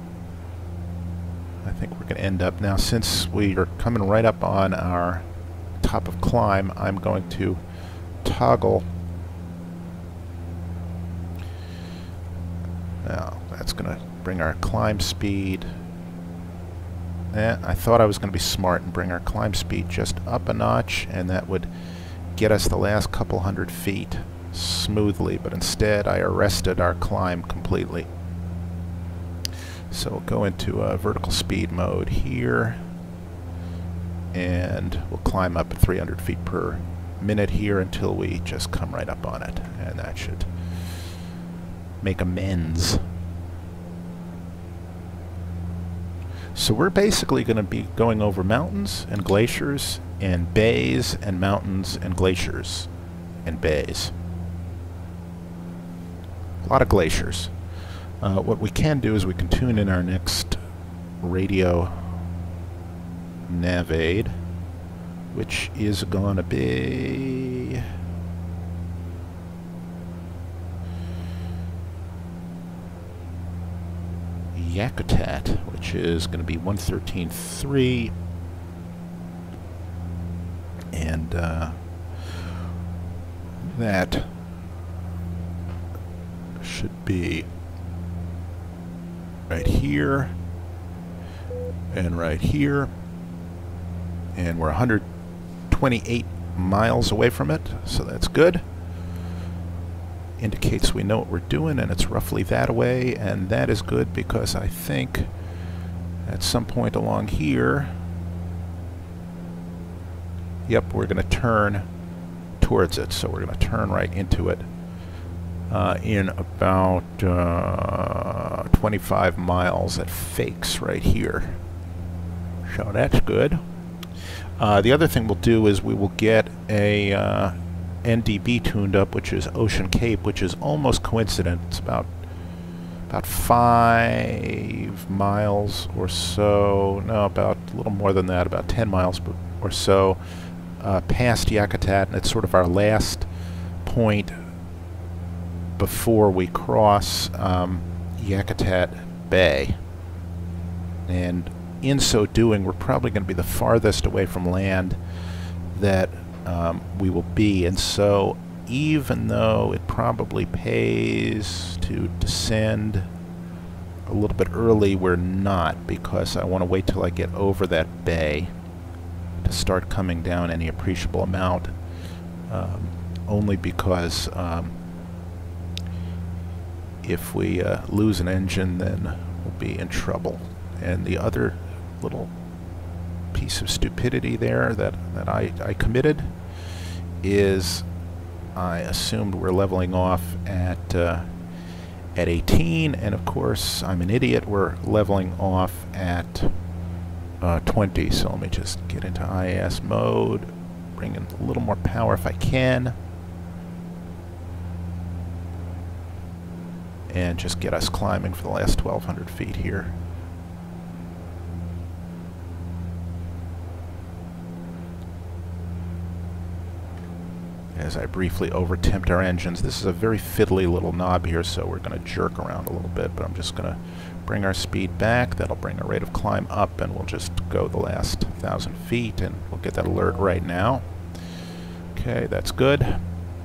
I think we're going to end up now, since we are coming right up on our top of climb, I'm going to toggle. Now that's going to bring our climb speed. Eh, I thought I was going to be smart and bring our climb speed just up a notch, and that would get us the last couple hundred feet smoothly, but instead I arrested our climb completely. So we'll go into uh, vertical speed mode here, and we'll climb up at three hundred feet per minute here until we just come right up on it, and that should make amends. So we're basically going to be going over mountains and glaciers and bays and mountains and glaciers and bays. A lot of glaciers. Uh, what we can do is we can tune in our next radio nav aid, which is going to be Yakutat, which is going to be one thirteen point three, and uh, that should be right here and right here, And we're one hundred twenty-eight miles away from it, so that's good. Indicates we know what we're doing, and it's roughly that away, and that is good because I think at some point along here, yep, we're going to turn towards it, so we're going to turn right into it uh, in about uh, twenty-five miles at fakes right here. So that's good. Uh, the other thing we'll do is we will get a uh, N D B tuned up, which is Ocean Cape, which is almost coincident. It's about about five miles or so, no, about a little more than that, about ten miles or so uh, past Yakutat, and it's sort of our last point before we cross um, Yakutat Bay. And in so doing, we're probably going to be the farthest away from land that um, we will be, and so even though it probably pays to descend a little bit early, we're not, because I want to wait till I get over that bay to start coming down any appreciable amount, um, only because um, if we uh, lose an engine, then we'll be in trouble. And the other little piece of stupidity there that, that I, I committed is I assumed we're leveling off at uh, at eighteen, and of course I'm an idiot, we're leveling off at uh, twenty. So let me just get into I A S mode, bring in a little more power if I can, and just get us climbing for the last twelve hundred feet here. As I briefly over-tempt our engines. This is a very fiddly little knob here, so we're going to jerk around a little bit, but I'm just going to bring our speed back. That'll bring our rate of climb up, and we'll just go the last thousand feet, and we'll get that alert right now. Okay, that's good.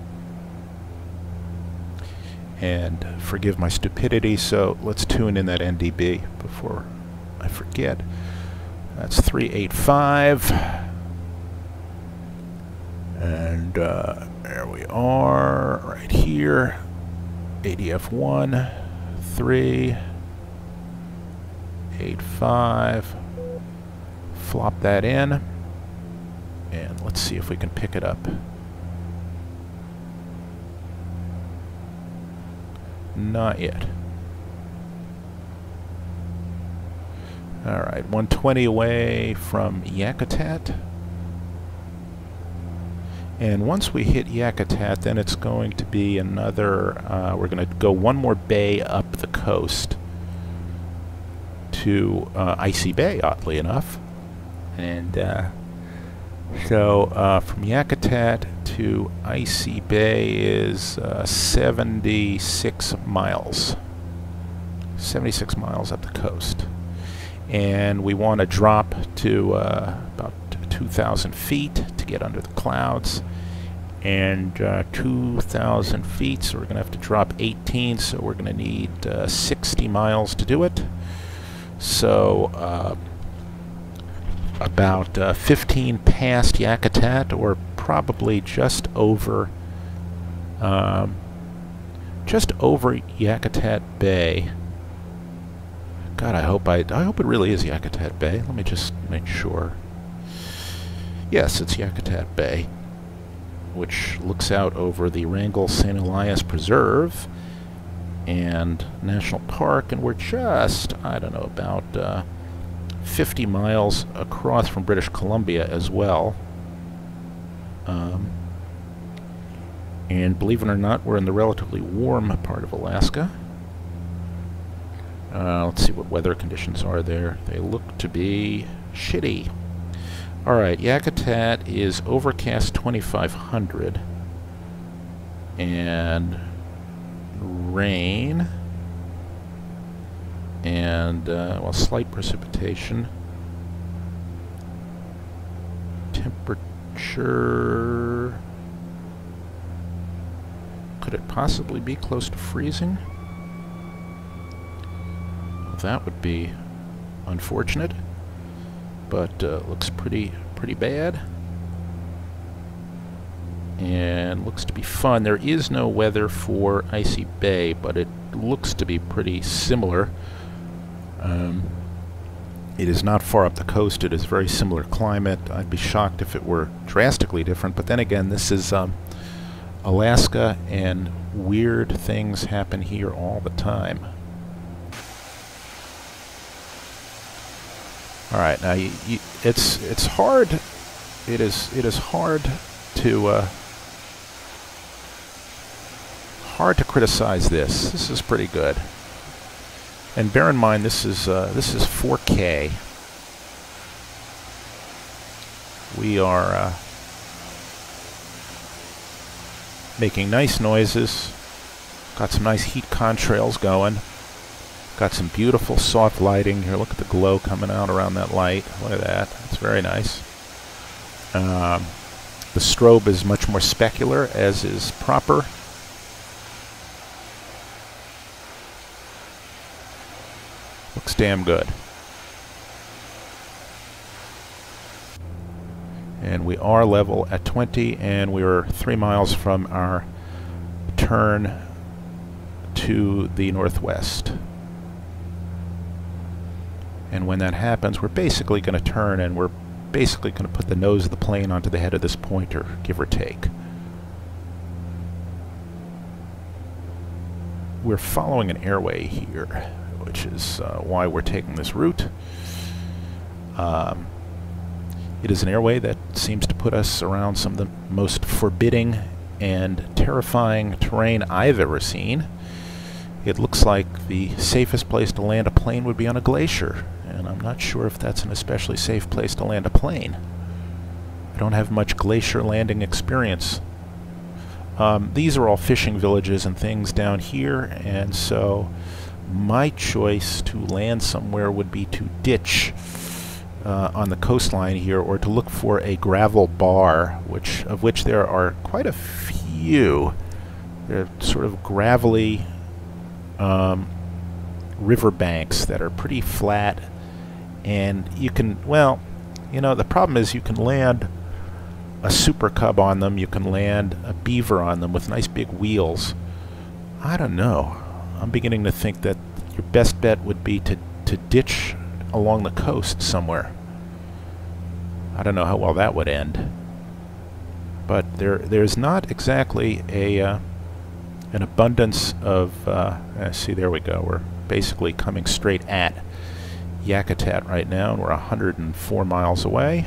And forgive my stupidity, so let's tune in that N D B before I forget. That's three eighty-five. And uh, there we are, right here. A D F one, three, eight, five. Flop that in, and let's see if we can pick it up. Not yet. All right, one twenty away from Yakutat. And once we hit Yakutat, then it's going to be another, uh, we're going to go one more bay up the coast to uh, Icy Bay, oddly enough. And uh, so uh, from Yakutat to Icy Bay is uh, seventy-six miles. seventy-six miles up the coast. And we want to drop to uh, about two thousand feet to get under the clouds, and uh, two thousand feet, so we're going to have to drop eighteen, so we're going to need uh, sixty miles to do it. So uh, about uh, fifteen past Yakutat, or probably just over um, just over Yakutat Bay. God, I hope I I hope it really is Yakutat Bay. Let me just make sure. Yes, it's Yakutat Bay, which looks out over the Wrangell Saint Elias Preserve and National Park, and we're just, I don't know, about uh, fifty miles across from British Columbia as well. Um, and believe it or not, we're in the relatively warm part of Alaska. Uh, let's see what weather conditions are there. They look to be shitty. Alright, Yakutat is overcast twenty-five hundred, and rain, and, uh, well, slight precipitation. Temperature... Could it possibly be close to freezing? Well, that would be unfortunate, but uh, looks pretty pretty bad. And looks to be fun. There is no weather for Icy Bay, but it looks to be pretty similar. Um, it is not far up the coast. It is very similar climate. I'd be shocked if it were drastically different. But then again, this is um, Alaska, and weird things happen here all the time. All right, now you, you, it's it's hard. It is it is hard to. Uh, Hard to criticize this. This is pretty good. And bear in mind, this is uh, this is four K. We are uh, making nice noises. Got some nice heat contrails going. Got some beautiful soft lighting here. Look at the glow coming out around that light. Look at that. It's very nice. Um, the strobe is much more specular, as is proper. Looks damn good. And we are level at twenty, and we are three miles from our turn to the northwest. And when that happens, we're basically going to turn, and we're basically going to put the nose of the plane onto the head of this pointer, give or take. We're following an airway here, which is uh, why we're taking this route. Um, it is an airway that seems to put us around some of the most forbidding and terrifying terrain I've ever seen. It looks like the safest place to land a plane would be on a glacier, and I'm not sure if that's an especially safe place to land a plane. I don't have much glacier landing experience. Um, these are all fishing villages and things down here, and so my choice to land somewhere would be to ditch uh, on the coastline here, or to look for a gravel bar, which of which there are quite a few. They're sort of gravelly um, river banks that are pretty flat, and you can, well, you know, the problem is you can land a Super Cub on them, you can land a Beaver on them with nice big wheels. I don't know. I'm beginning to think that your best bet would be to, to ditch along the coast somewhere. I don't know how well that would end. But there there's not exactly a uh, an abundance of... Uh, uh, see, there we go. We're basically coming straight at Yakutat right now, and we're one hundred four miles away.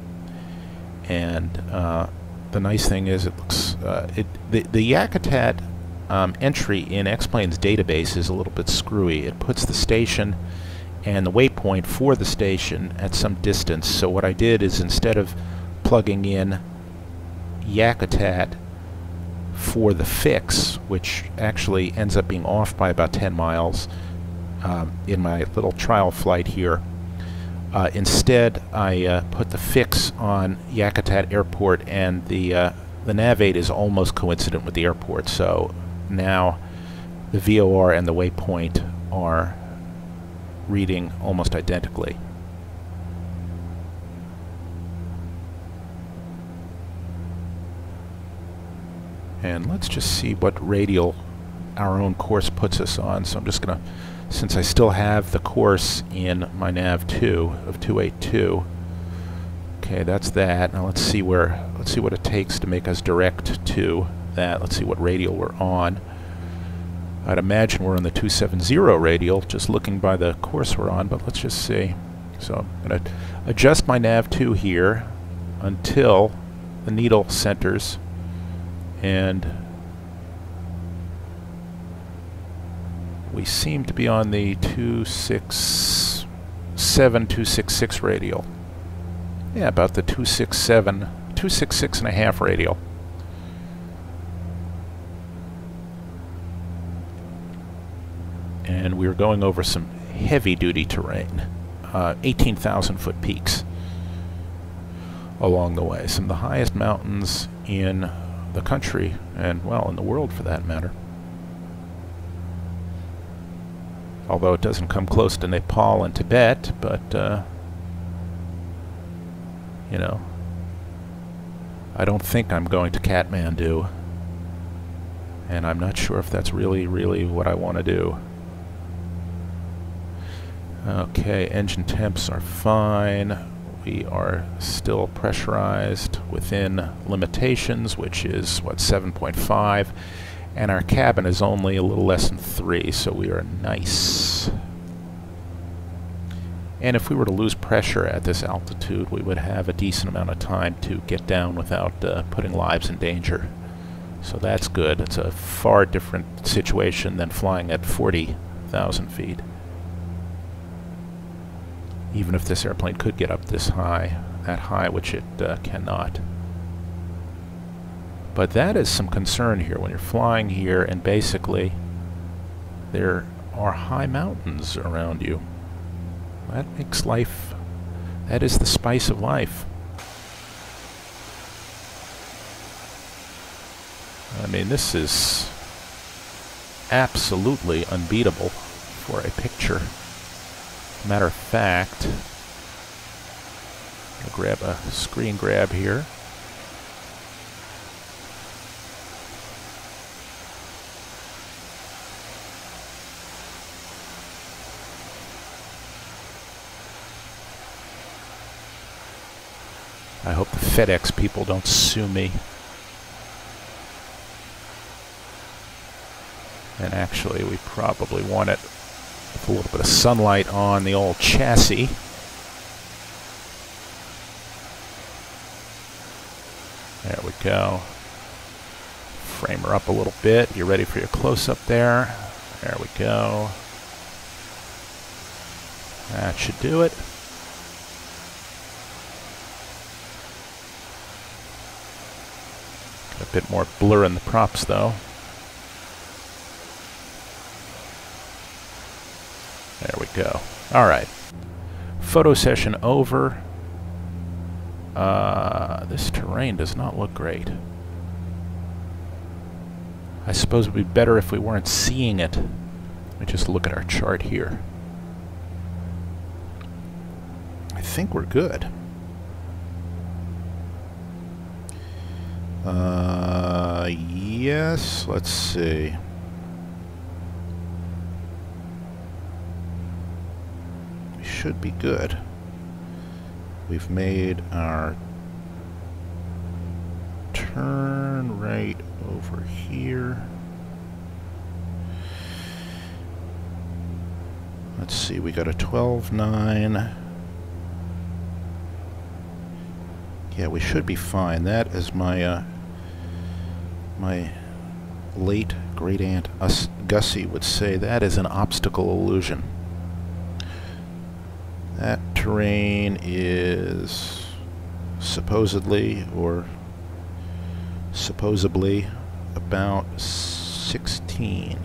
And uh, the nice thing is it looks... Uh, it, the, the Yakutat Um, entry in X-Plane's database is a little bit screwy. It puts the station and the waypoint for the station at some distance. So what I did is, instead of plugging in Yakutat for the fix, which actually ends up being off by about ten miles um, in my little trial flight here, uh, instead I uh, put the fix on Yakutat Airport, and the uh, the nav aid is almost coincident with the airport. So now the V O R and the waypoint are reading almost identically. And let's just see what radial our own course puts us on. So I'm just going to, since I still have the course in my nav two of two eighty-two, okay, that's that. Now let's see where, let's see what it takes to make us direct to that. Let's see what radial we're on. I'd imagine we're on the two seventy radial, just looking by the course we're on, but let's just see. So I'm going to adjust my nav two here until the needle centers, and we seem to be on the two sixty-seven, two sixty-six radial. Yeah, about the two sixty-seven, two sixty-six and a half radial. And we were going over some heavy-duty terrain, uh, eighteen thousand foot peaks along the way. Some of the highest mountains in the country, and, well, in the world for that matter. Although it doesn't come close to Nepal and Tibet, but, uh, you know, I don't think I'm going to Kathmandu, and I'm not sure if that's really, really what I want to do. Okay, engine temps are fine. We are still pressurized within limitations, which is, what, seven point five, and our cabin is only a little less than three, so we are nice. And if we were to lose pressure at this altitude, we would have a decent amount of time to get down without uh, putting lives in danger. So that's good. It's a far different situation than flying at forty thousand feet. Even if this airplane could get up this high, that high, which it uh, cannot. But that is some concern here when you're flying here, and basically there are high mountains around you. That makes life, that is the spice of life. I mean, this is absolutely unbeatable for a picture. Matter of fact, I'll grab a screen grab here. I hope the FedEx people don't sue me. And actually, we probably want it with a little bit of sunlight on the old chassis. There we go. Frame her up a little bit. You ready for your close-up there? There we go. That should do it. Got a bit more blur in the props, though. There we go. All right. Photo session over. Uh, this terrain does not look great. I suppose it would be better if we weren't seeing it. Let me just look at our chart here. I think we're good. Uh, yes, let's see. We should be good. We've made our turn right over here. Let's see, we got a twelve nine. Yeah, we should be fine. That is my uh, my late great aunt Us Gussie would say, that is an obstacle illusion. That terrain is supposedly or supposedly about sixteen.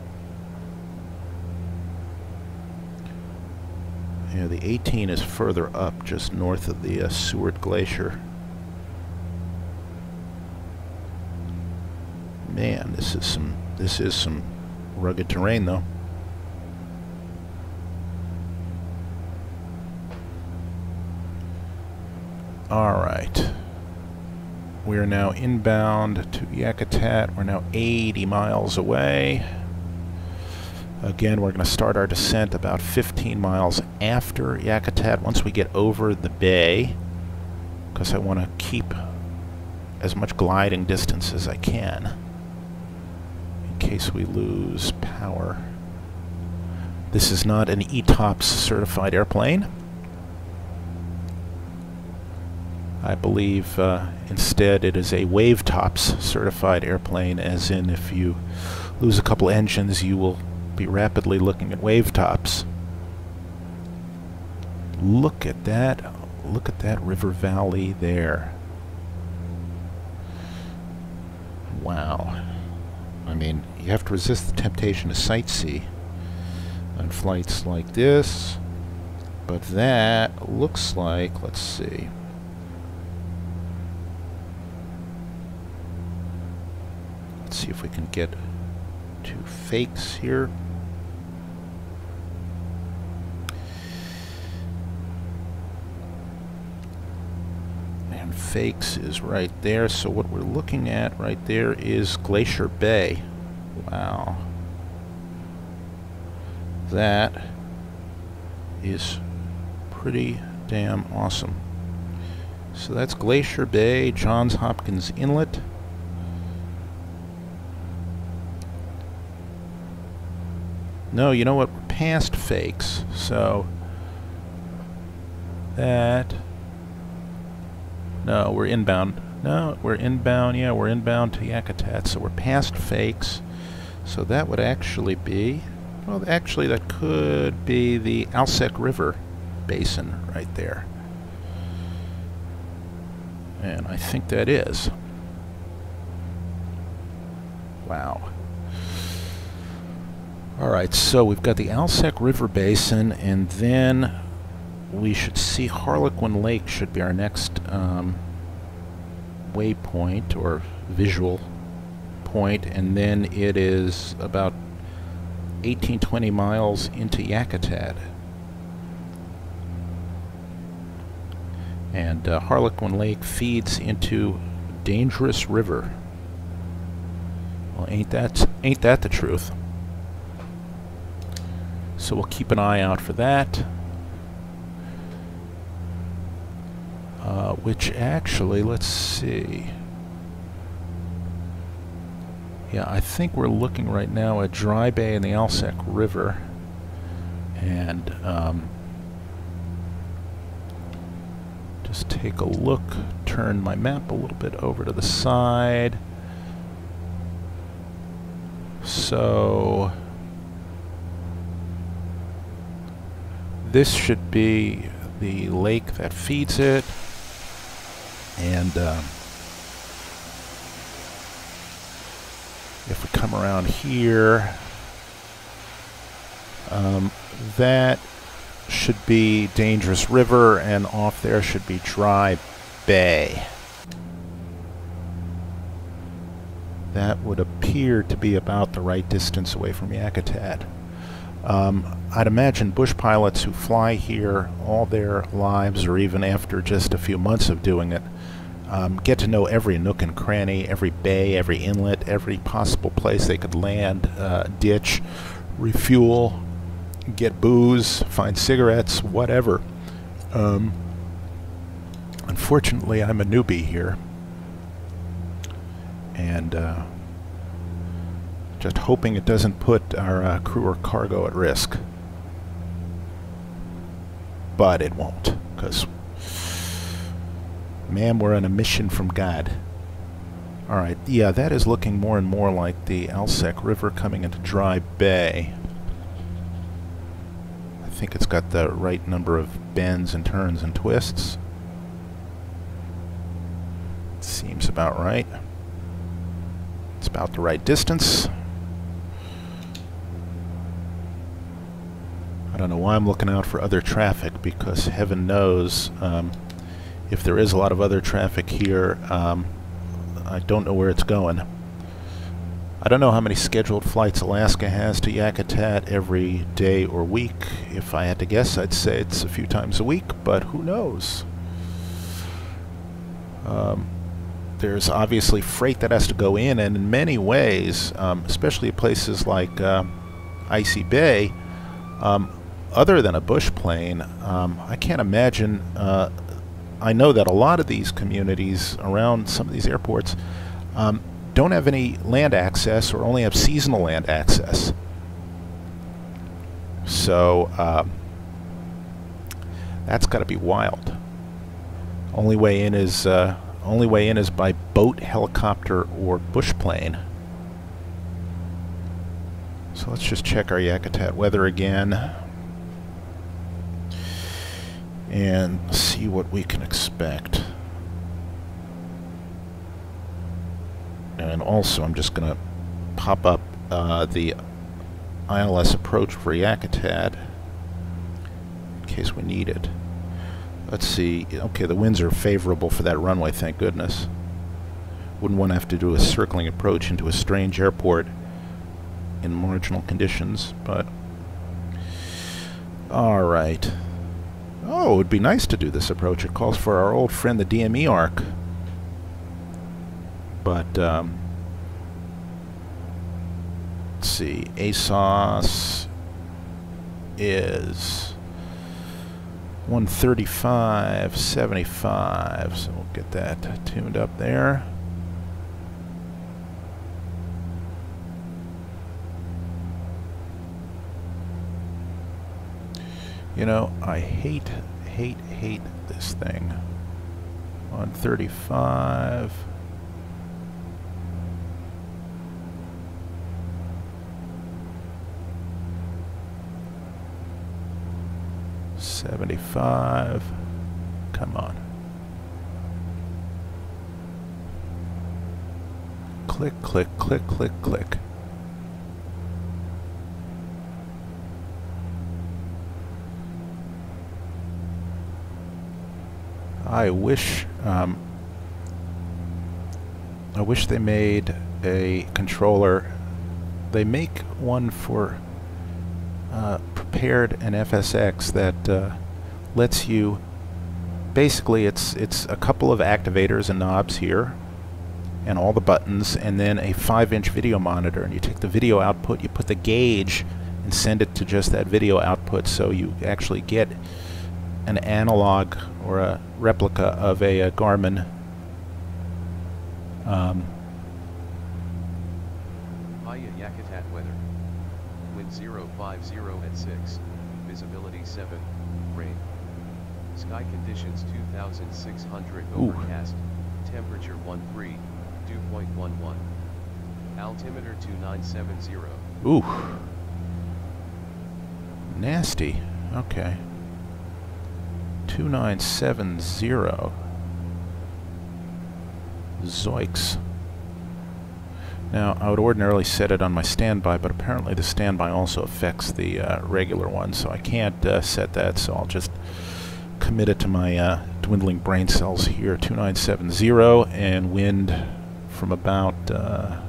Yeah, the eighteen is further up, just north of the uh, Seward Glacier. Man, this is some this is some rugged terrain, though. All right. We are now inbound to Yakutat. We're now eighty miles away. Again, we're going to start our descent about fifteen miles after Yakutat once we get over the bay, because I want to keep as much gliding distance as I can in case we lose power. This is not an E TOPS certified airplane. I believe uh, instead it is a Wave TOPS certified airplane, as in if you lose a couple engines you will be rapidly looking at wave tops. Look at that. Look at that river valley there. Wow. I mean, you have to resist the temptation to sightsee on flights like this, but that looks like, let's see. Let's see if we can get two fakes here. Fakes is right there, so what we're looking at right there is Glacier Bay. Wow. That is pretty damn awesome. So that's Glacier Bay, Johns Hopkins Inlet. No, you know what? We're past Fakes, so that... No, we're inbound. No, we're inbound. Yeah, we're inbound to Yakutat, so we're past Fakes. So that would actually be... Well, actually, that could be the Alsek River basin right there. And I think that is. Wow. Alright, so we've got the Alsek River basin, and then we should see Harlequin Lake should be our next um, waypoint or visual point, and then it is about eighteen, twenty miles into Yakutat. And uh, Harlequin Lake feeds into Dangerous River. Well, ain't that ain't that the truth? So we'll keep an eye out for that. Uh, which actually, let's see. Yeah, I think we're looking right now at Dry Bay and the Alsek River. And um, just take a look, turn my map a little bit over to the side. So this should be the lake that feeds it. And um, if we come around here, um, that should be Dangerous River, and off there should be Dry Bay. That would appear to be about the right distance away from Yakutat. Um, I'd imagine bush pilots who fly here all their lives, or even after just a few months of doing it, um, get to know every nook and cranny, every bay, every inlet, every possible place they could land, uh, ditch, refuel, get booze, find cigarettes, whatever. Um, unfortunately, I'm a newbie here, and uh, just hoping it doesn't put our uh, crew or cargo at risk. But it won't, because, man, we're on a mission from God. Alright, yeah, that is looking more and more like the Alsek River coming into Dry Bay. I think it's got the right number of bends and turns and twists. Seems about right. It's about the right distance. I don't know why I'm looking out for other traffic, because heaven knows um, if there is a lot of other traffic here, um, I don't know where it's going. I don't know how many scheduled flights Alaska has to Yakutat every day or week. If I had to guess, I'd say it's a few times a week, but who knows? Um, there's obviously freight that has to go in, and in many ways, um, especially at places like uh, Icy Bay, um, other than a bush plane, um, I can't imagine. Uh, I know that a lot of these communities around some of these airports um, don't have any land access, or only have seasonal land access. So uh, that's got to be wild. Only way in is uh, only way in is by boat, helicopter, or bush plane. So let's just check our Yakutat weather again and see what we can expect. And also, I'm just going to pop up uh, the I L S approach for Yakutat in case we need it. Let's see. Okay, the winds are favorable for that runway, thank goodness. Wouldn't want to have to do a circling approach into a strange airport in marginal conditions, but alright. Oh, it would be nice to do this approach. It calls for our old friend the D M E arc. But, um, let's see, A S O S is one thirty-five seventy-five, so we'll get that tuned up there. You know, I hate, hate, hate this thing. one thirty-five. seventy-five. Come on. Click, click, click, click, click. I wish, um, I wish they made a controller. They make one for uh, prepared and F S X that uh, lets you. Basically, it's it's a couple of activators and knobs here, and all the buttons, and then a five-inch video monitor. And you take the video output, you put the gauge, and send it to just that video output, so you actually get an analog or a replica of a, a Garmin. Um, Hiya Yakutat weather. Wind zero five zero at six, visibility seven, rain. Sky conditions two thousand six hundred overcast, temperature one three, dew point one one. Altimeter two nine seven zero. Ooh. Nasty. Okay. two nine seven zero. Zoinks. Now, I would ordinarily set it on my standby, but apparently the standby also affects the uh, regular one, so I can't uh, set that, so I'll just commit it to my uh, dwindling brain cells here. two nine seven zero, and wind from about uh,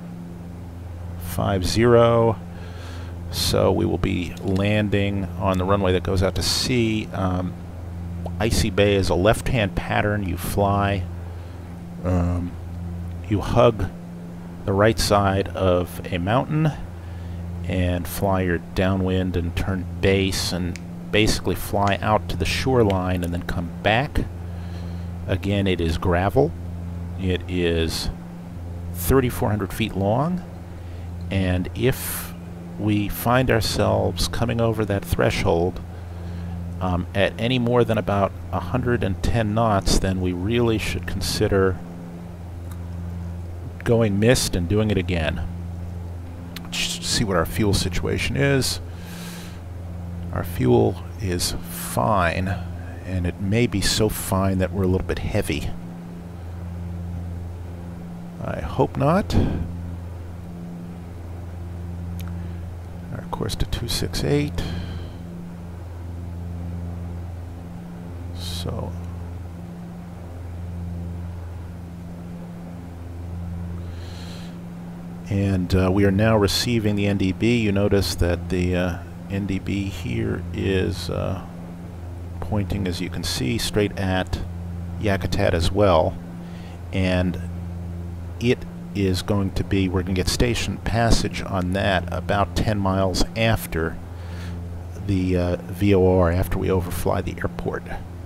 five zero. So we will be landing on the runway that goes out to sea. Um, Icy Bay is a left-hand pattern. You fly, um, you hug the right side of a mountain and fly your downwind and turn base and basically fly out to the shoreline and then come back. Again, it is gravel. It is thirty-four hundred feet long, and if we find ourselves coming over that threshold Um, at any more than about one hundred ten knots, then we really should consider going mist and doing it again. Just see what our fuel situation is. Our fuel is fine, and it may be so fine that we're a little bit heavy. I hope not. Our course to two six eight. So, and uh, we are now receiving the N D B. You notice that the uh, N D B here is uh, pointing, as you can see, straight at Yakutat as well, and it is going to be, we're going to get station passage on that about ten miles after the uh, V O R, after we overfly the airport.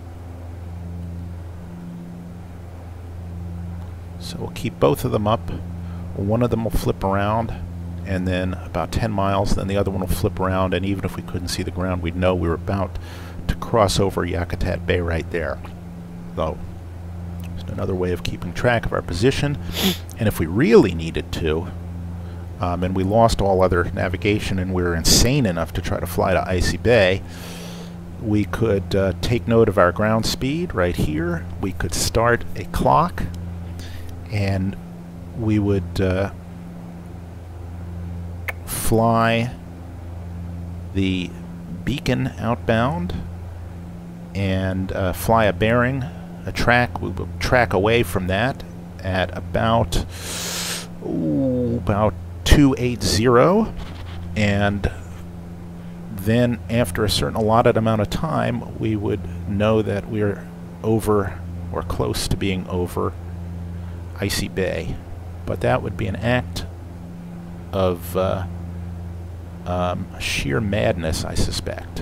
So we'll keep both of them up. One of them will flip around, and then about ten miles, then the other one will flip around, and even if we couldn't see the ground, we'd know we were about to cross over Yakutat Bay right there. So, just another way of keeping track of our position. And if we really needed to, um, and we lost all other navigation and we were insane enough to try to fly to Icy Bay, we could uh, take note of our ground speed right here. We could start a clock, and we would uh, fly the beacon outbound and uh, fly a bearing, a track. We would track away from that at about ooh, about two eighty, and then after a certain allotted amount of time, we would know that we're over or close to being over Icy Bay. But that would be an act of uh, um, sheer madness, I suspect.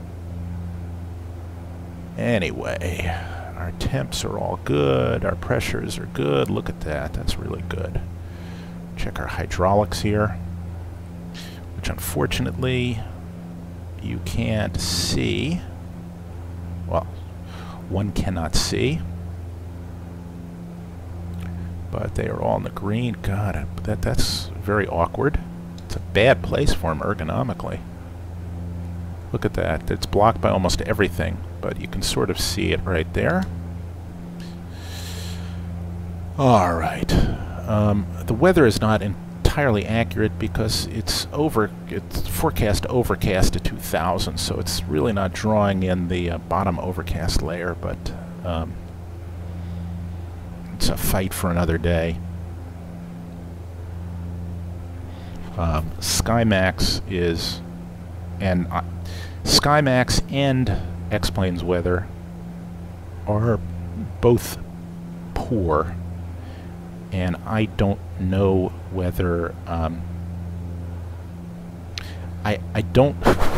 Anyway, our temps are all good, our pressures are good. Look at that, that's really good. Check our hydraulics here, which unfortunately you can't see. Well, one cannot see, but they are all in the green. God, that that's very awkward. It's a bad place for them ergonomically. Look at that. It's blocked by almost everything, but you can sort of see it right there. All right. Um, the weather is not entirely accurate because it's over. It's forecast overcast to two thousand, so it's really not drawing in the uh, bottom overcast layer. But um, it's a fight for another day. Um, SkyMax is, and uh, SkyMax and X-Planes weather are both poor, and I don't know whether um, I I don't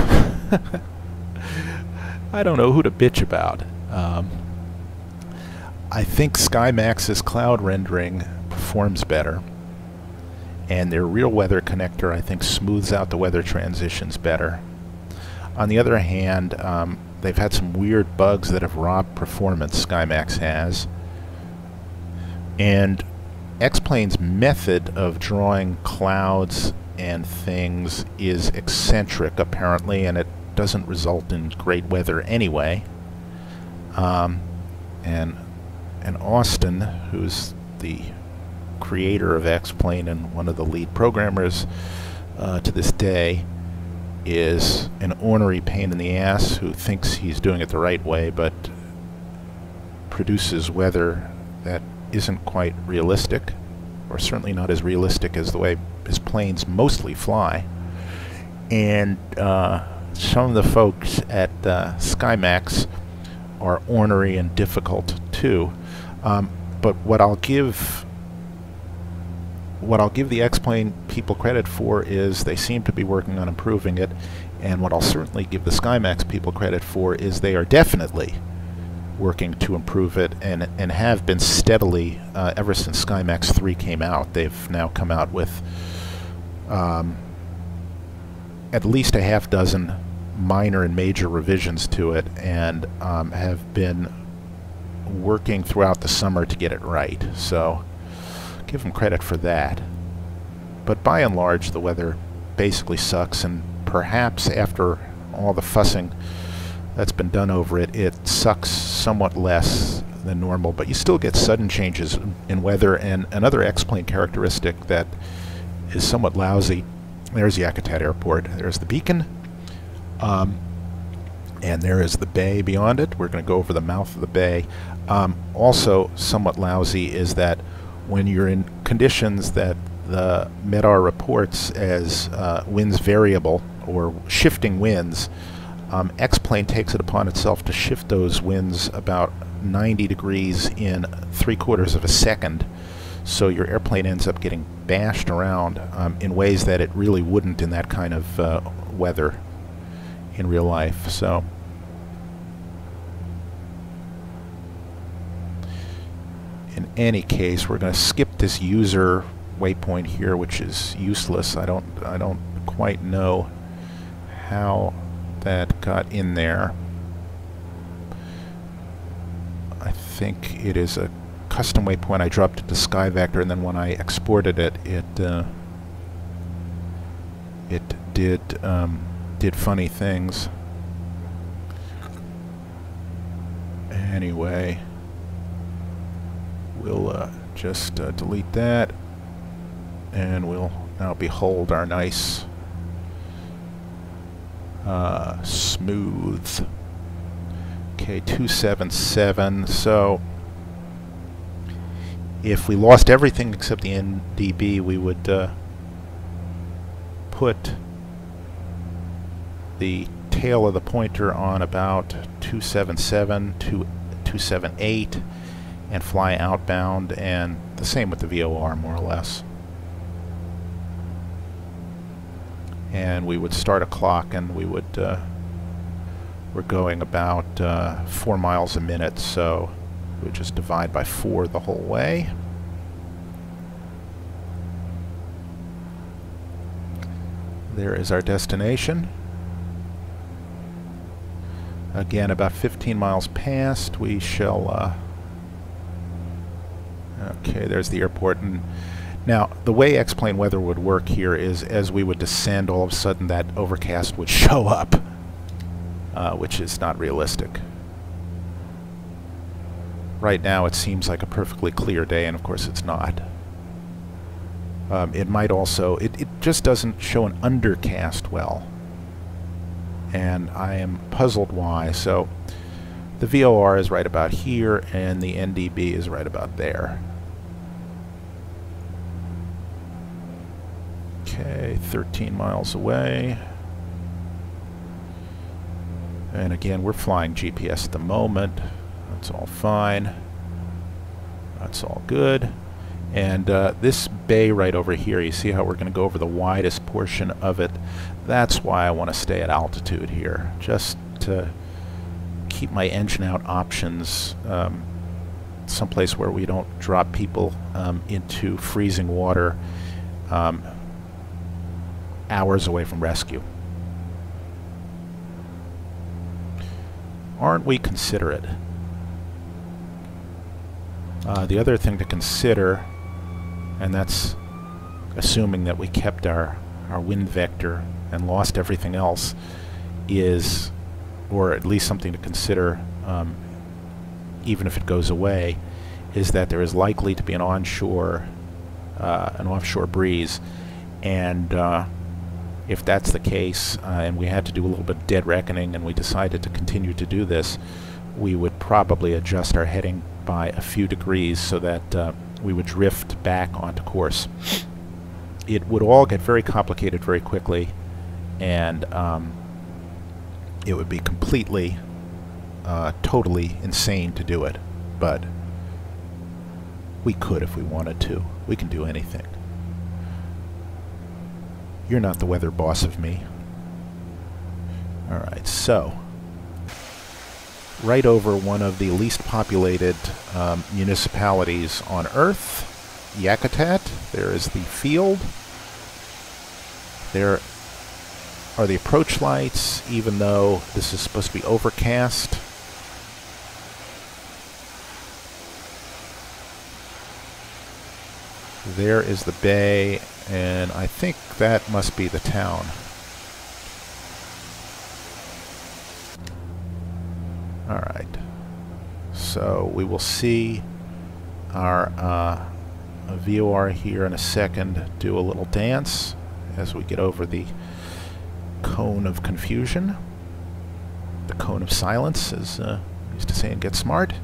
I don't know who to bitch about. Um, I think SkyMax's cloud rendering performs better, and their real weather connector I think smooths out the weather transitions better. On the other hand, um, they've had some weird bugs that have robbed performance, SkyMax has. And X-Plane's method of drawing clouds and things is eccentric, apparently, and it doesn't result in great weather anyway. Um, and, and Austin, who's the creator of X-Plane and one of the lead programmers uh, to this day, is an ornery pain in the ass who thinks he's doing it the right way, but produces weather that isn't quite realistic, or certainly not as realistic as the way his planes mostly fly. And uh, some of the folks at uh, SkyMax are ornery and difficult too. Um, but what I'll give What I'll give the X-Plane people credit for is they seem to be working on improving it, and what I'll certainly give the SkyMax people credit for is they are definitely working to improve it, and and have been steadily uh, ever since SkyMax three came out. They've now come out with um, at least a half dozen minor and major revisions to it, and um, have been working throughout the summer to get it right. So give them credit for that. But by and large, the weather basically sucks, and perhaps after all the fussing that's been done over it, it sucks somewhat less than normal, but you still get sudden changes in weather. And another X-Plane characteristic that is somewhat lousy, there's Yakutat Airport, there's the beacon, um, and there is the bay beyond it. We're going to go over the mouth of the bay. Um, also somewhat lousy is that when you're in conditions that the MEDAR reports as uh, winds variable or shifting winds, um, X-Plane takes it upon itself to shift those winds about ninety degrees in three quarters of a second, so your airplane ends up getting bashed around um, in ways that it really wouldn't in that kind of uh, weather in real life. So in any case, we're going to skip this user waypoint here, which is useless. I don't I don't quite know how that got in there. I think it is a custom waypoint. I dropped it to SkyVector, and then when I exported it, it uh, it did um, did funny things. Anyway, we'll uh, just uh, delete that, and we'll now behold our nice uh, smooth K two seventy-seven. So if we lost everything except the N D B, we would uh, put the tail of the pointer on about two seventy-seven, two seventy-eight, and fly outbound, and the same with the V O R more or less. And we would start a clock, and we would uh, we're going about uh, four miles a minute, so we would just divide by four the whole way. There is our destination. Again, about fifteen miles past, we shall uh, okay, there's the airport. And now the way X-plane weather would work here is as we would descend, all of a sudden that overcast would show up, uh, which is not realistic. Right now it seems like a perfectly clear day, and of course it's not. Um, it might also, it, it just doesn't show an undercast well, and I am puzzled why. So the V O R is right about here, and the N D B is right about there. Okay, thirteen miles away. And again, we're flying G P S at the moment. That's all fine. That's all good. And uh, this bay right over here, you see how we're going to go over the widest portion of it. That's why I want to stay at altitude here, just to keep my engine out options um, someplace where we don't drop people um, into freezing water um, hours away from rescue. Aren't we considerate? Uh, the other thing to consider, and that's assuming that we kept our, our wind vector and lost everything else, is, or at least something to consider, um, even if it goes away, is that there is likely to be an onshore, uh, an offshore breeze, and uh, if that's the case, uh, and we had to do a little bit of dead reckoning, and we decided to continue to do this, we would probably adjust our heading by a few degrees so that uh, we would drift back onto course. It would all get very complicated very quickly, and um, it would be completely, uh, totally insane to do it, but we could if we wanted to. We can do anything. You're not the weather boss of me. Alright, so right over one of the least populated um, municipalities on Earth, Yakutat. There is the field. There are the approach lights, even though this is supposed to be overcast. There is the bay, and I think that must be the town. Alright, so we will see our uh, V O R here in a second do a little dance as we get over the cone of confusion. The cone of silence, as uh, I used to say in Get Smart.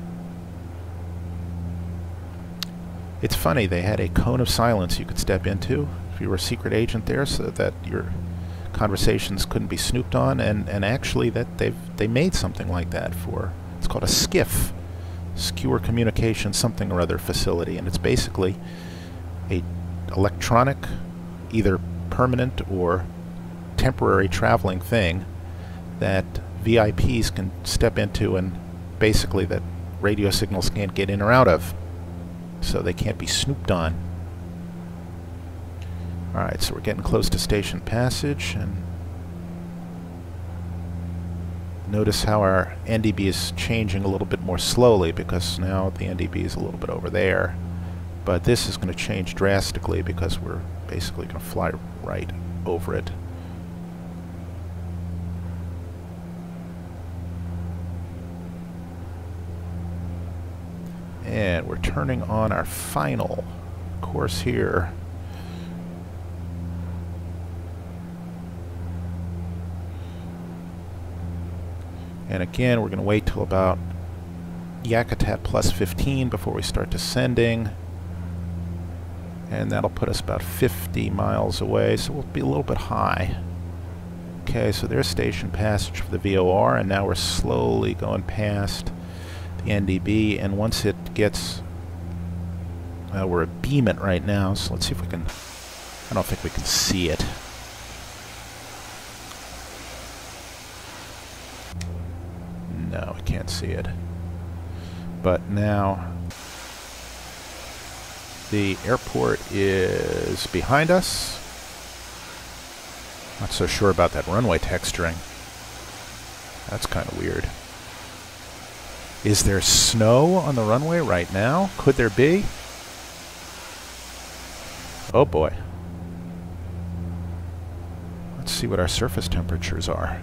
It's funny, they had a cone of silence you could step into if you were a secret agent there, so that your conversations couldn't be snooped on, and, and actually that they've they made something like that for, it's called a SCIF, Secure Communication something or other facility, and it's basically a electronic, either permanent or temporary traveling thing that V I Ps can step into, and basically that radio signals can't get in or out of, so they can't be snooped on. Alright, so we're getting close to Station Passage, and notice how our N D B is changing a little bit more slowly, because now the N D B is a little bit over there. But this is going to change drastically because we're basically going to fly right over it. And we're turning on our final course here. And again, we're going to wait till about Yakutat plus fifteen before we start descending. And that'll put us about fifty miles away, so we'll be a little bit high. Okay, so there's station passage for the V O R, and now we're slowly going past the N D B, and once it gets, well, we're abeam it right now, so let's see if we can, I don't think we can see it. No, we can't see it. But now the airport is behind us. Not so sure about that runway texturing. That's kind of weird. Is there snow on the runway right now? Could there be? Oh boy. Let's see what our surface temperatures are.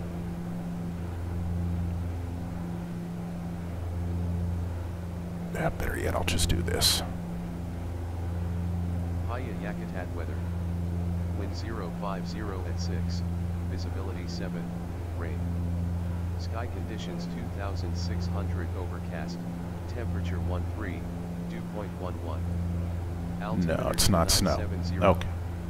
Yeah, better yet, I'll just do this. Hiya Yakutat weather. Wind zero five zero at six, visibility seven, rain. Sky conditions two thousand six hundred overcast, temperature one three, dew point one one. No, it's not snow. Okay.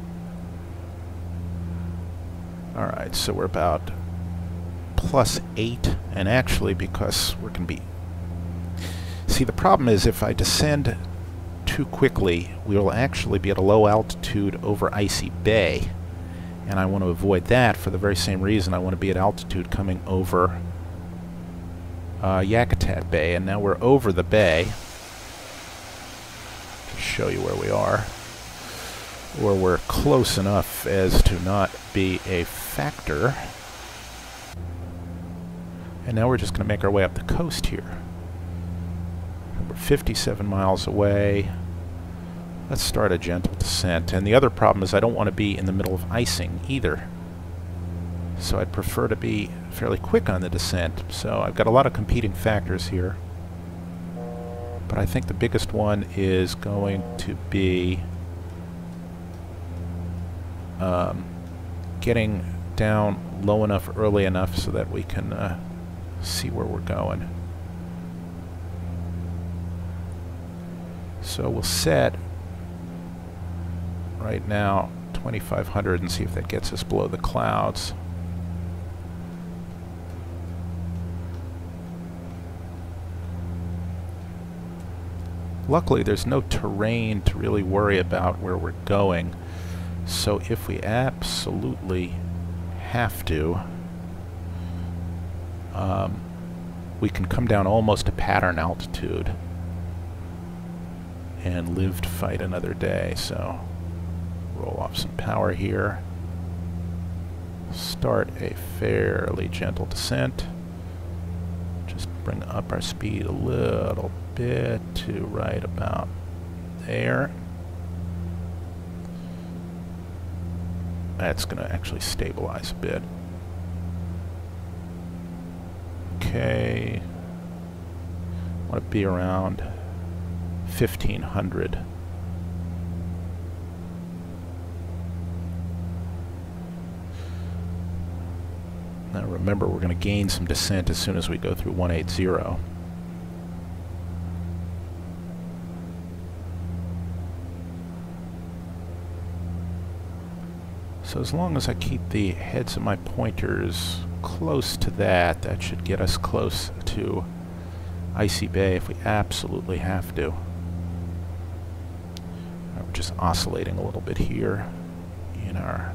Alright, so we're about plus eight, and actually because we're going to be... See, the problem is if I descend too quickly, we will actually be at a low altitude over Icy Bay, and I want to avoid that for the very same reason I want to be at altitude coming over uh, Yakutat Bay, and now we're over the bay. To show you where we are, or we're close enough as to not be a factor, and now we're just going to make our way up the coast here. We're fifty-seven miles away. Let's start a gentle descent. And the other problem is I don't want to be in the middle of icing either. So I'd prefer to be fairly quick on the descent. So I've got a lot of competing factors here. But I think the biggest one is going to be um, getting down low enough early enough so that we can uh, see where we're going. So we'll set right now twenty-five hundred and see if that gets us below the clouds. Luckily there's no terrain to really worry about where we're going, so if we absolutely have to, um, we can come down almost to pattern altitude and live to fight another day. So roll off some power here, start a fairly gentle descent, just bring up our speed a little bit to right about there. That's going to actually stabilize a bit. Okay, want to be around fifteen hundred. Now remember, we're going to gain some descent as soon as we go through one eighty. So as long as I keep the heads of my pointers close to that, that should get us close to Icy Bay if we absolutely have to. We're just oscillating a little bit here in our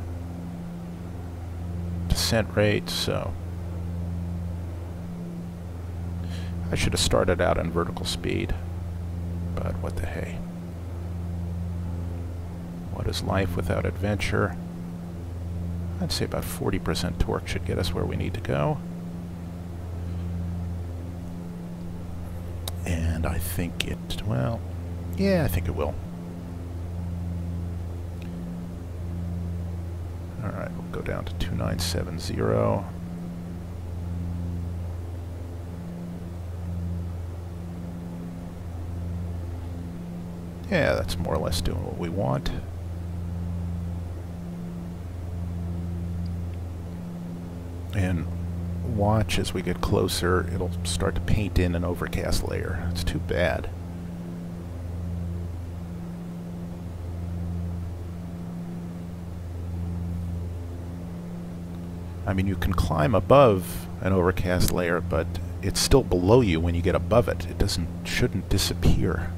descent rate, so I should have started out on vertical speed, but what the hey. What is life without adventure? I'd say about forty percent torque should get us where we need to go. And I think it, well, yeah, I think it will. Alright, we'll go down to two nine seven zero. Yeah, that's more or less doing what we want. And watch as we get closer, it'll start to paint in an overcast layer. It's too bad. I mean, you can climb above an overcast layer, but it's still below you when you get above it. It doesn't, shouldn't disappear.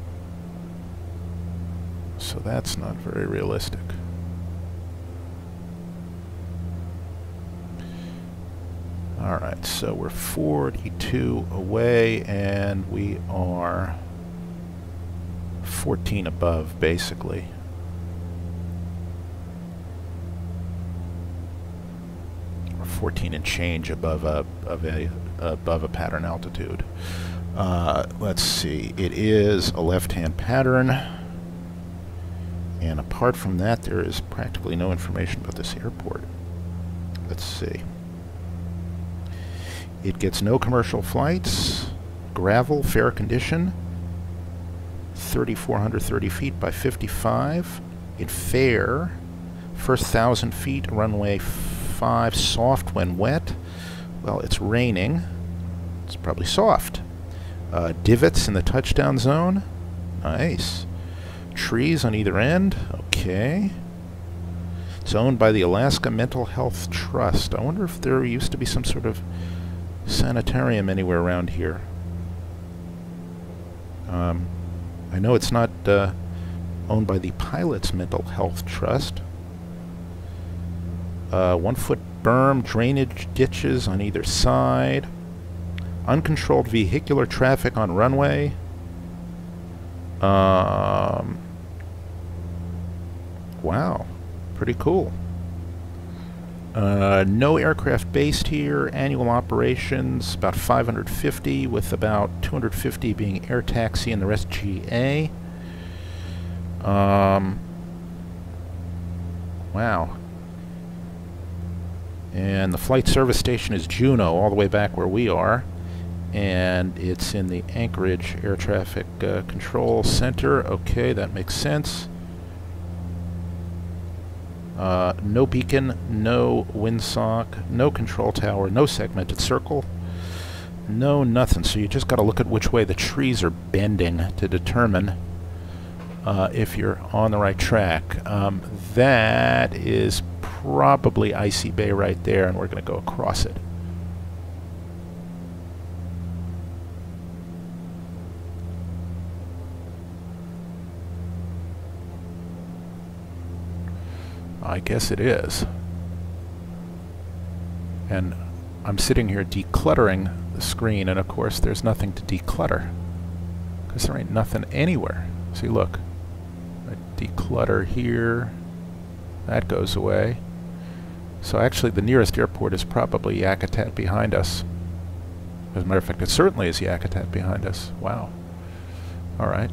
So that's not very realistic. Alright, so we're forty-two away, and we are fourteen above, basically. Or fourteen and change above a, of a, above a pattern altitude. Uh, let's see, it is a left-hand pattern, and apart from that, there is practically no information about this airport. Let's see. It gets no commercial flights, gravel, fair condition, three thousand four hundred thirty feet by fifty-five. In fair, first one thousand feet, runway five, soft when wet. Well, it's raining. It's probably soft. Uh, divots in the touchdown zone. Nice. Trees on either end. Okay. It's owned by the Alaska Mental Health Trust. I wonder if there used to be some sort of sanitarium anywhere around here. Um, I know it's not uh, owned by the Pilots Mental Health Trust. Uh, one foot berm, drainage ditches on either side. Uncontrolled vehicular traffic on runway. Um, wow, pretty cool. Uh, no aircraft based here. Annual operations about five hundred fifty, with about two hundred fifty being air taxi and the rest G A. Um, wow. And the flight service station is Juneau, all the way back where we are. And it's in the Anchorage Air Traffic uh, Control Center. Okay, that makes sense. Uh, no beacon, no windsock, no control tower, no segmented circle, no nothing. So you just got to look at which way the trees are bending to determine uh, if you're on the right track. Um, that is probably Icy Bay right there, and we're going to go across it. I guess it is. And I'm sitting here decluttering the screen, and of course there's nothing to declutter, because there ain't nothing anywhere. See, look. I declutter here. That goes away. So actually the nearest airport is probably Yakutat behind us. As a matter of fact, it certainly is Yakutat behind us. Wow. Alright.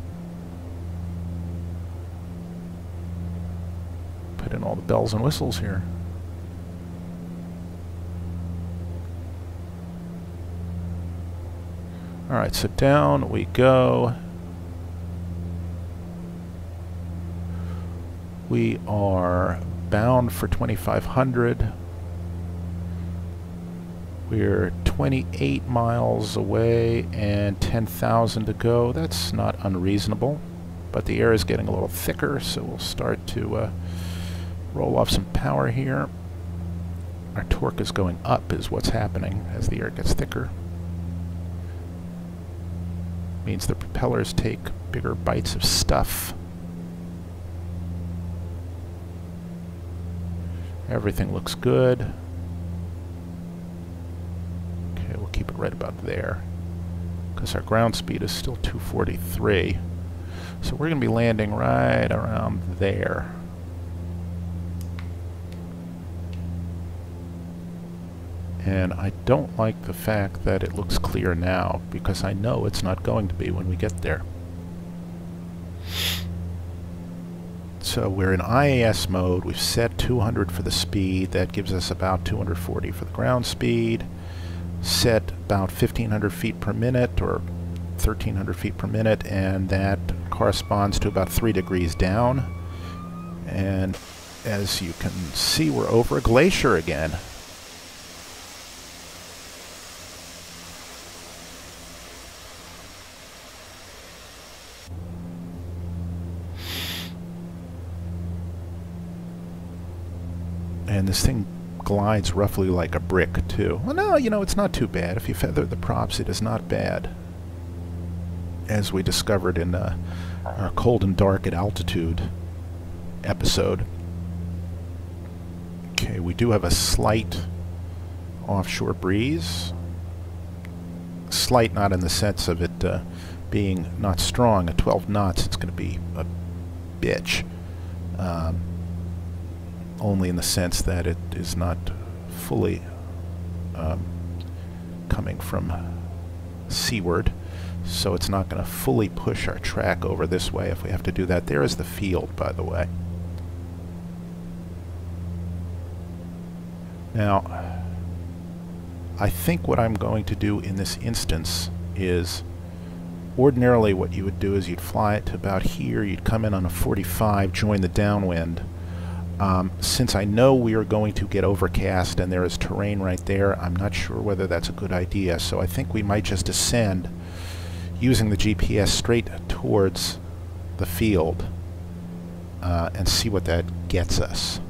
Put in all the bells and whistles here. Alright, so down we go. We are bound for twenty-five hundred. We're twenty-eight miles away and ten thousand to go. That's not unreasonable, but the air is getting a little thicker, so we'll start to uh, roll off some power here. Our torque is going up is what's happening as the air gets thicker. Means the propellers take bigger bites of stuff. Everything looks good. Okay, we'll keep it right about there, because our ground speed is still two forty-three. So we're going to be landing right around there. And I don't like the fact that it looks clear now, because I know it's not going to be when we get there. So we're in I A S mode. We've set two hundred for the speed. That gives us about two hundred forty for the ground speed. Set about fifteen hundred feet per minute, or thirteen hundred feet per minute, and that corresponds to about three degrees down. And as you can see, we're over a glacier again. And this thing glides roughly like a brick, too. Well, no, you know, it's not too bad. If you feather the props, it is not bad. As we discovered in uh, our cold and dark at altitude episode. Okay, we do have a slight offshore breeze. Slight not in the sense of it uh, being not strong. At twelve knots, it's going to be a bitch. Um, only in the sense that it is not fully um, coming from seaward. So it's not going to fully push our track over this way if we have to do that. There is the field, by the way. Now, I think what I'm going to do in this instance is, ordinarily what you would do is you'd fly it to about here, you'd come in on a forty-five, join the downwind. Um, since I know we are going to get overcast and there is terrain right there, I'm not sure whether that's a good idea. So I think we might just descend using the G P S straight towards the field uh, and see what that gets us.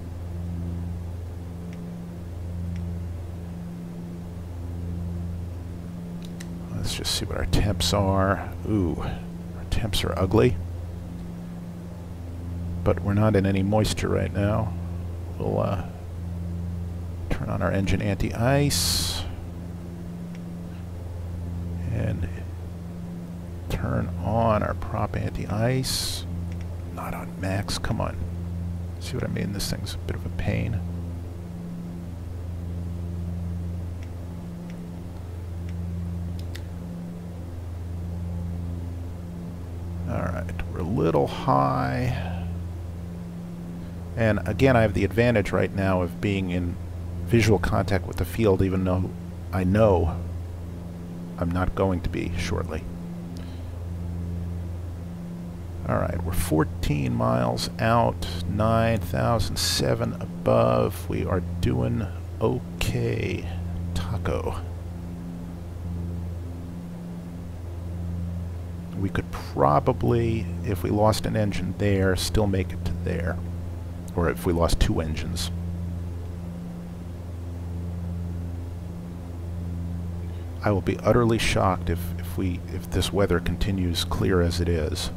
Let's just see what our temps are. Ooh, our temps are ugly. But we're not in any moisture right now. We'll uh, turn on our engine anti-ice. And turn on our prop anti-ice. Not on max, come on. See what I mean? This thing's a bit of a pain. Alright, we're a little high. And again, I have the advantage right now of being in visual contact with the field, even though I know I'm not going to be shortly. Alright, we're fourteen miles out, nine thousand seven above. We are doing okay. Taco. We could probably, if we lost an engine there, still make it to there. Or if we lost two engines. I will be utterly shocked if, if we if this weather continues clear as it is.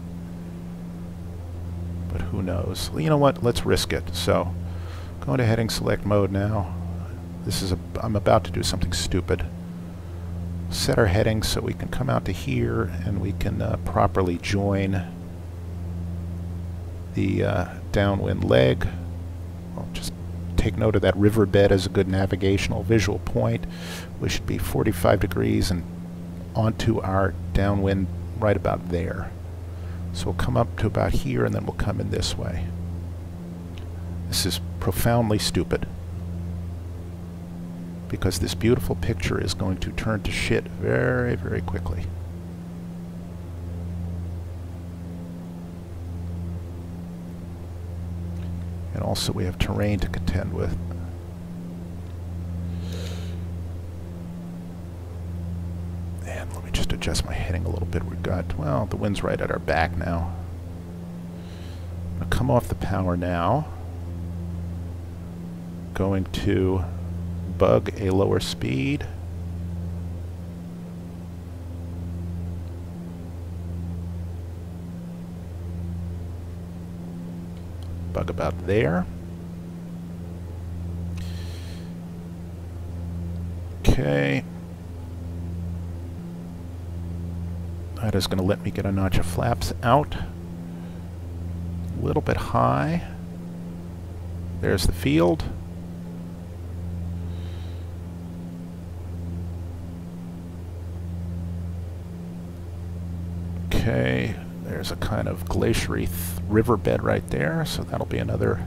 But who knows? Well, you know what? Let's risk it. So, going to heading select mode now. This is a I'm about to do something stupid. Set our headings so we can come out to here and we can uh, properly join the uh, downwind leg. I'll just take note of that riverbed as a good navigational visual point. We should be forty-five degrees and onto our downwind right about there. So we'll come up to about here and then we'll come in this way. This is profoundly stupid, because this beautiful picture is going to turn to shit very, very quickly. And also we have terrain to contend with. And let me just adjust my heading a little bit. We've got, well, the wind's right at our back now. I'm going to come off the power now. Going to bug a lower speed. Bug about there. Okay. That is going to let me get a notch of flaps out. A little bit high. There's the field. Okay, there's a kind of glaciery riverbed right there, so that'll be another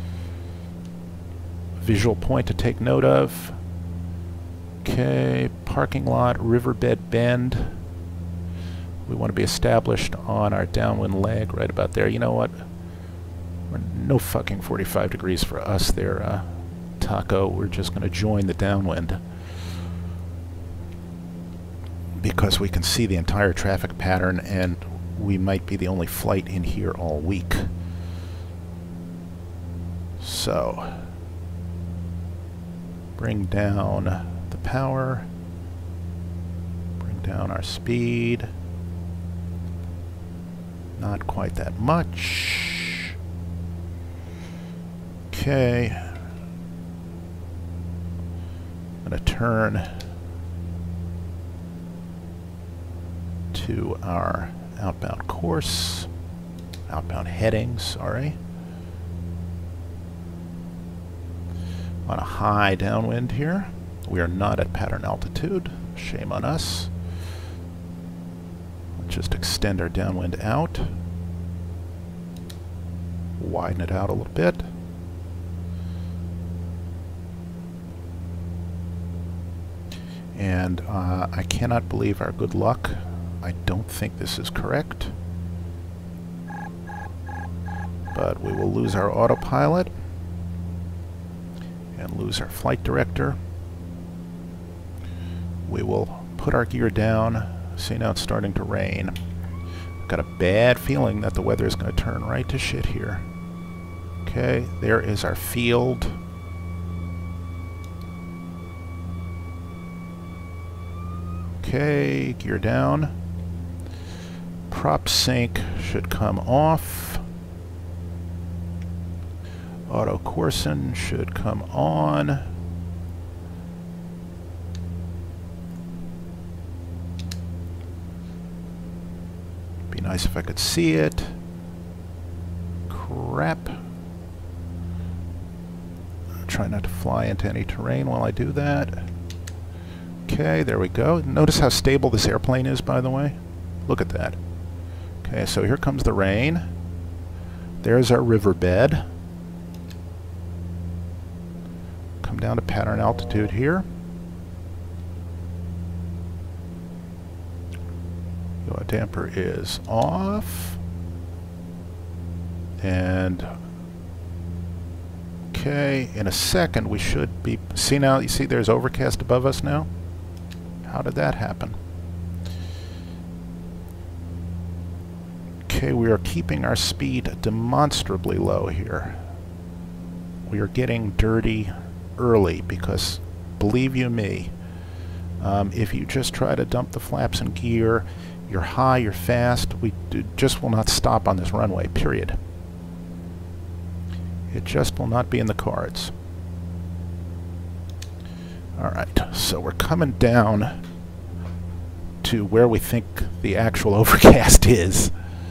visual point to take note of. Okay, parking lot, riverbed bend. We want to be established on our downwind leg right about there. You know what? We're no fucking forty-five degrees for us there, uh, Taco. We're just going to join the downwind, because we can see the entire traffic pattern and we might be the only flight in here all week. So, bring down the power, bring down our speed. Not quite that much. Okay. I'm going to turn to our outbound course, outbound heading, sorry. On a high downwind here. We are not at pattern altitude. Shame on us. Let's just extend our downwind out. Widen it out a little bit. And uh, I cannot believe our good luck. I don't think this is correct. But we will lose our autopilot and lose our flight director. We will put our gear down. See, now it's starting to rain. I've got a bad feeling that the weather is going to turn right to shit here. Okay, there is our field. Okay, gear down. Prop sync should come off. Auto coursing should come on. Be nice if I could see it. Crap. I'll try not to fly into any terrain while I do that. Okay, there we go. Notice how stable this airplane is, by the way. Look at that. Okay, so here comes the rain. There's our riverbed. Come down to pattern altitude here. Yaw damper is off. And okay, in a second we should be... See now, you see there's overcast above us now? How did that happen? Okay, we are keeping our speed demonstrably low here. We are getting dirty early because, believe you me, um, if you just try to dump the flaps in gear, you're high, you're fast, we d just will not stop on this runway, period. It just will not be in the cards. Alright, so we're coming down to where we think the actual overcast is.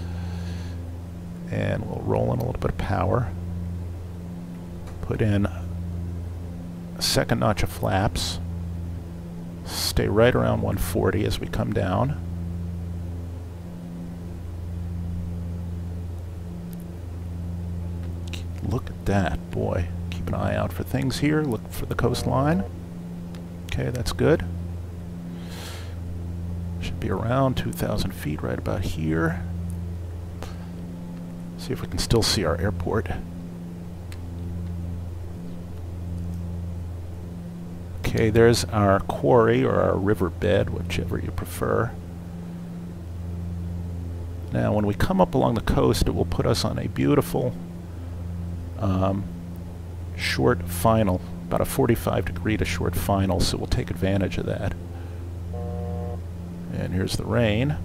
And we'll roll in a little bit of power. Put in a second notch of flaps. Stay right around one forty as we come down. Look at that, boy. Keep an eye out for things here. Look for the coastline. Okay, that's good. Should be around two thousand feet right about here. See if we can still see our airport. Okay, there's our quarry or our riverbed, whichever you prefer. Now, when we come up along the coast, it will put us on a beautiful um, short final, about a forty-five degree to short final, so we'll take advantage of that. And here's the rain.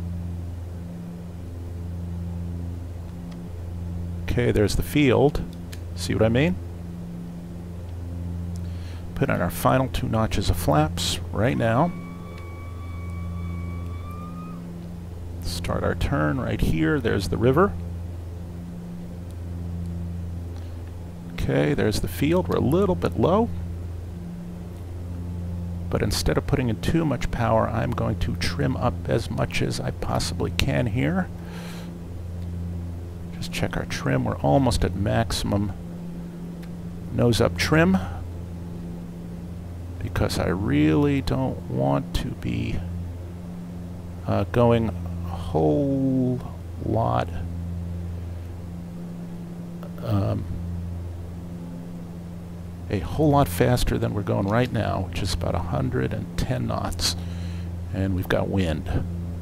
Okay, there's the field. See what I mean? Put in our final two notches of flaps right now. Start our turn right here. There's the river. Okay, there's the field. We're a little bit low. But instead of putting in too much power, I'm going to trim up as much as I possibly can here. Just check our trim. We're almost at maximum nose up trim, because I really don't want to be uh, going a whole lot um, a whole lot faster than we're going right now, which is about one hundred ten knots, and we've got wind.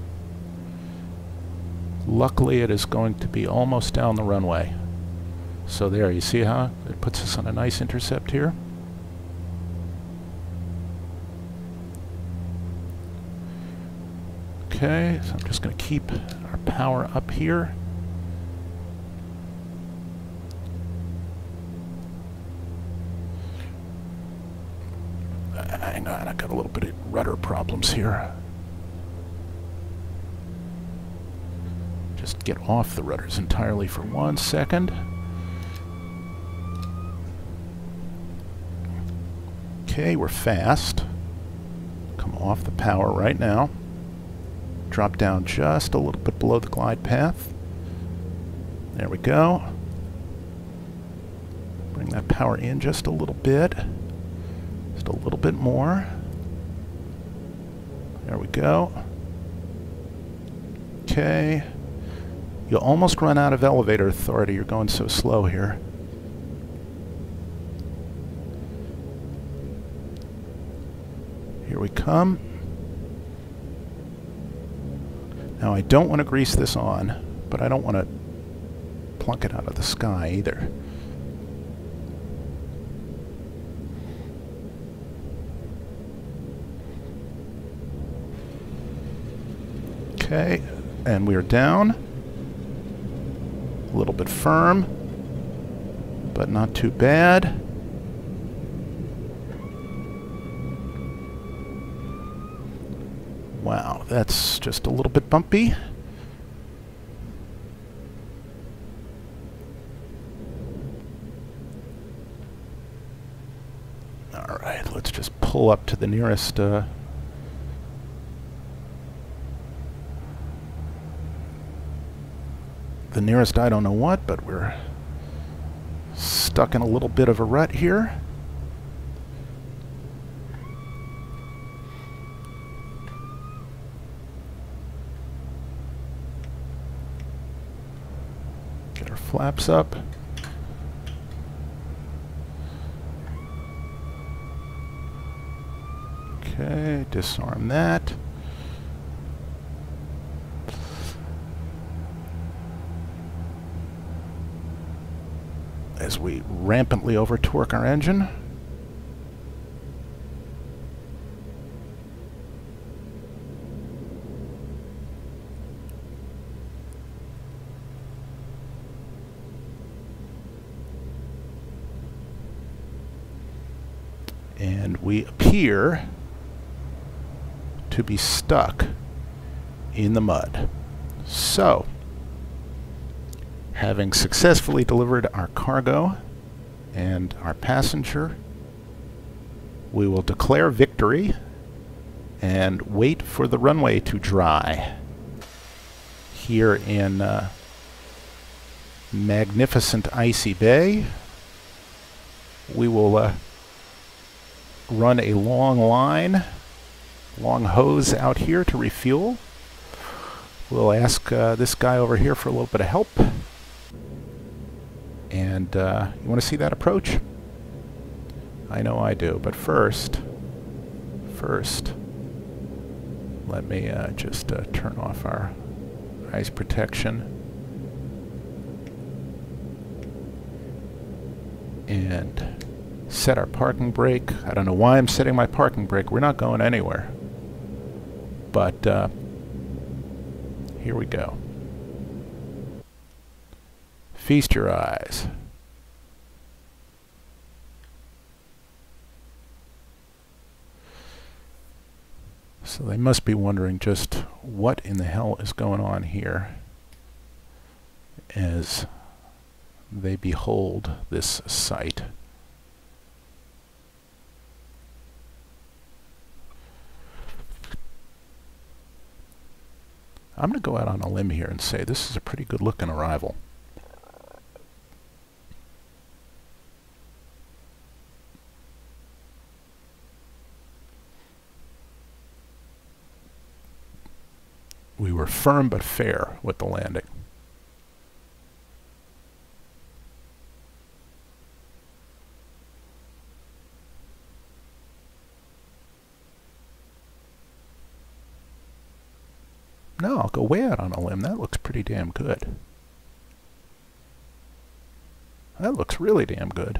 Luckily, it is going to be almost down the runway. So there, you see how it puts us on a nice intercept here? Okay, so I'm just going to keep our power up here. Hang on, I got a little bit of rudder problems here. Just get off the rudders entirely for one second. Okay, we're fast. Come off the power right now. Drop down just a little bit below the glide path. There we go. Bring that power in just a little bit. Just a little bit more. There we go. Okay. You'll almost run out of elevator authority. You're going so slow here. Here we come. Now I don't want to grease this on, but I don't want to plunk it out of the sky either. Okay, and we're down. A little bit firm, but not too bad. Wow, that's just a little bit bumpy. All right, let's just pull up to the nearest uh, the nearest I don't know what, but we're stuck in a little bit of a rut here. Get our flaps up. Okay, disarm that. As we rampantly over-torque our engine. And we appear to be stuck in the mud. So, having successfully delivered our cargo and our passenger, we will declare victory and wait for the runway to dry. Here in uh, magnificent Icy Bay, we will uh, run a long line, long hose out here to refuel. We'll ask uh, this guy over here for a little bit of help. And uh, you want to see that approach? I know I do, but first, first, let me uh, just uh, turn off our ice protection. And set our parking brake. I don't know why I'm setting my parking brake. We're not going anywhere. But uh, here we go. Feast your eyes. So they must be wondering just what in the hell is going on here as they behold this sight. I'm going to go out on a limb here and say this is a pretty good looking arrival. We were firm but fair with the landing. No, I'll go way out on a limb. That looks pretty damn good. That looks really damn good.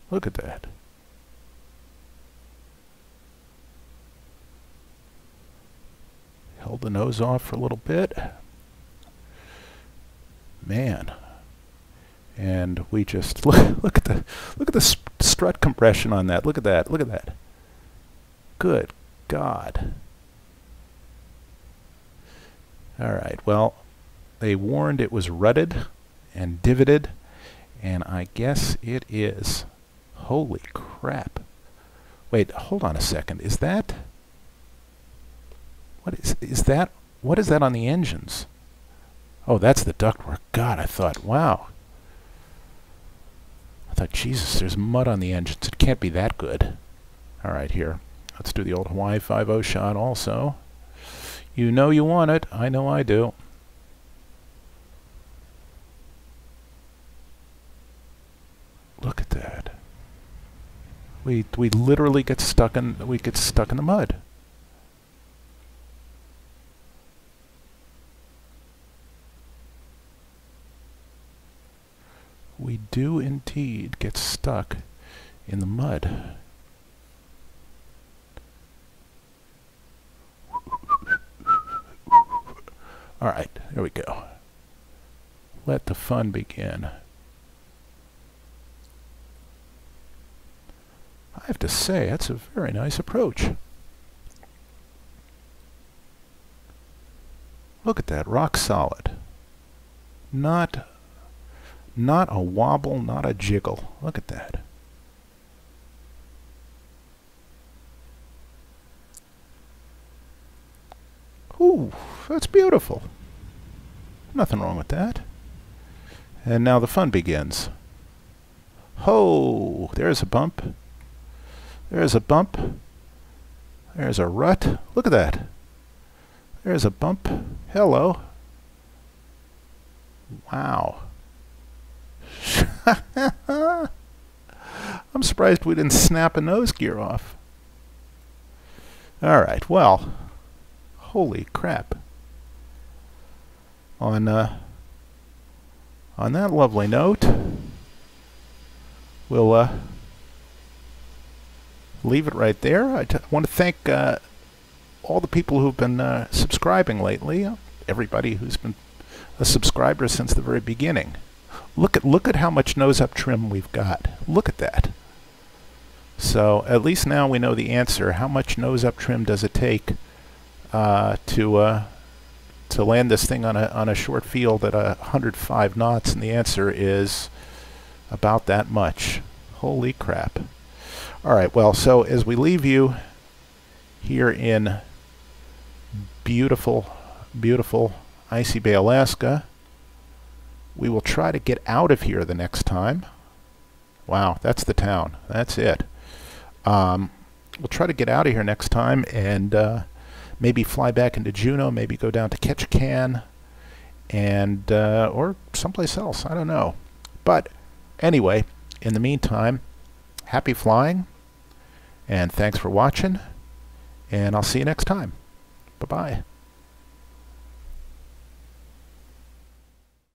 Look at that. Held the nose off for a little bit. Man. And we just look look at the look at the sp strut compression on that. Look at that. Look at that. Good God. All right. Well, they warned it was rutted and divoted, and I guess it is. Holy crap. Wait, hold on a second. Is that What is is that what is that on the engines? Oh, that's the ductwork. God, I thought, wow. I thought, Jesus, there's mud on the engines. It can't be that good. All right, here. Let's do the old Hawaii five oh shot also. You know you want it. I know I do. Look at that. We we literally get stuck in we get stuck in the mud. We do indeed get stuck in the mud. All right, here we go. Let the fun begin. I have to say, that's a very nice approach. Look at that, rock solid. Not Not a wobble, not a jiggle. Look at that. Ooh, that's beautiful. Nothing wrong with that. And now the fun begins. Ho! There's a bump. There's a bump. There's a rut. Look at that. There's a bump. Hello. Wow. I'm surprised we didn't snap a nose gear off. All right, well, holy crap. On uh, on that lovely note, we'll uh, leave it right there. I t want to thank uh, all the people who've been uh, subscribing lately. Everybody who's been a subscriber since the very beginning. Look at look at how much nose-up trim we've got. Look at that. So at least now we know the answer. How much nose-up trim does it take uh, to uh, to land this thing on a on a short field at a one hundred five knots? And the answer is about that much. Holy crap! All right. Well, so as we leave you here in beautiful, beautiful Icy Bay, Alaska. We will try to get out of here the next time. Wow, that's the town. That's it. Um, we'll try to get out of here next time and uh, maybe fly back into Juneau, maybe go down to Ketchikan, and uh, or someplace else. I don't know. But anyway, in the meantime, happy flying, and thanks for watching, and I'll see you next time. Bye-bye.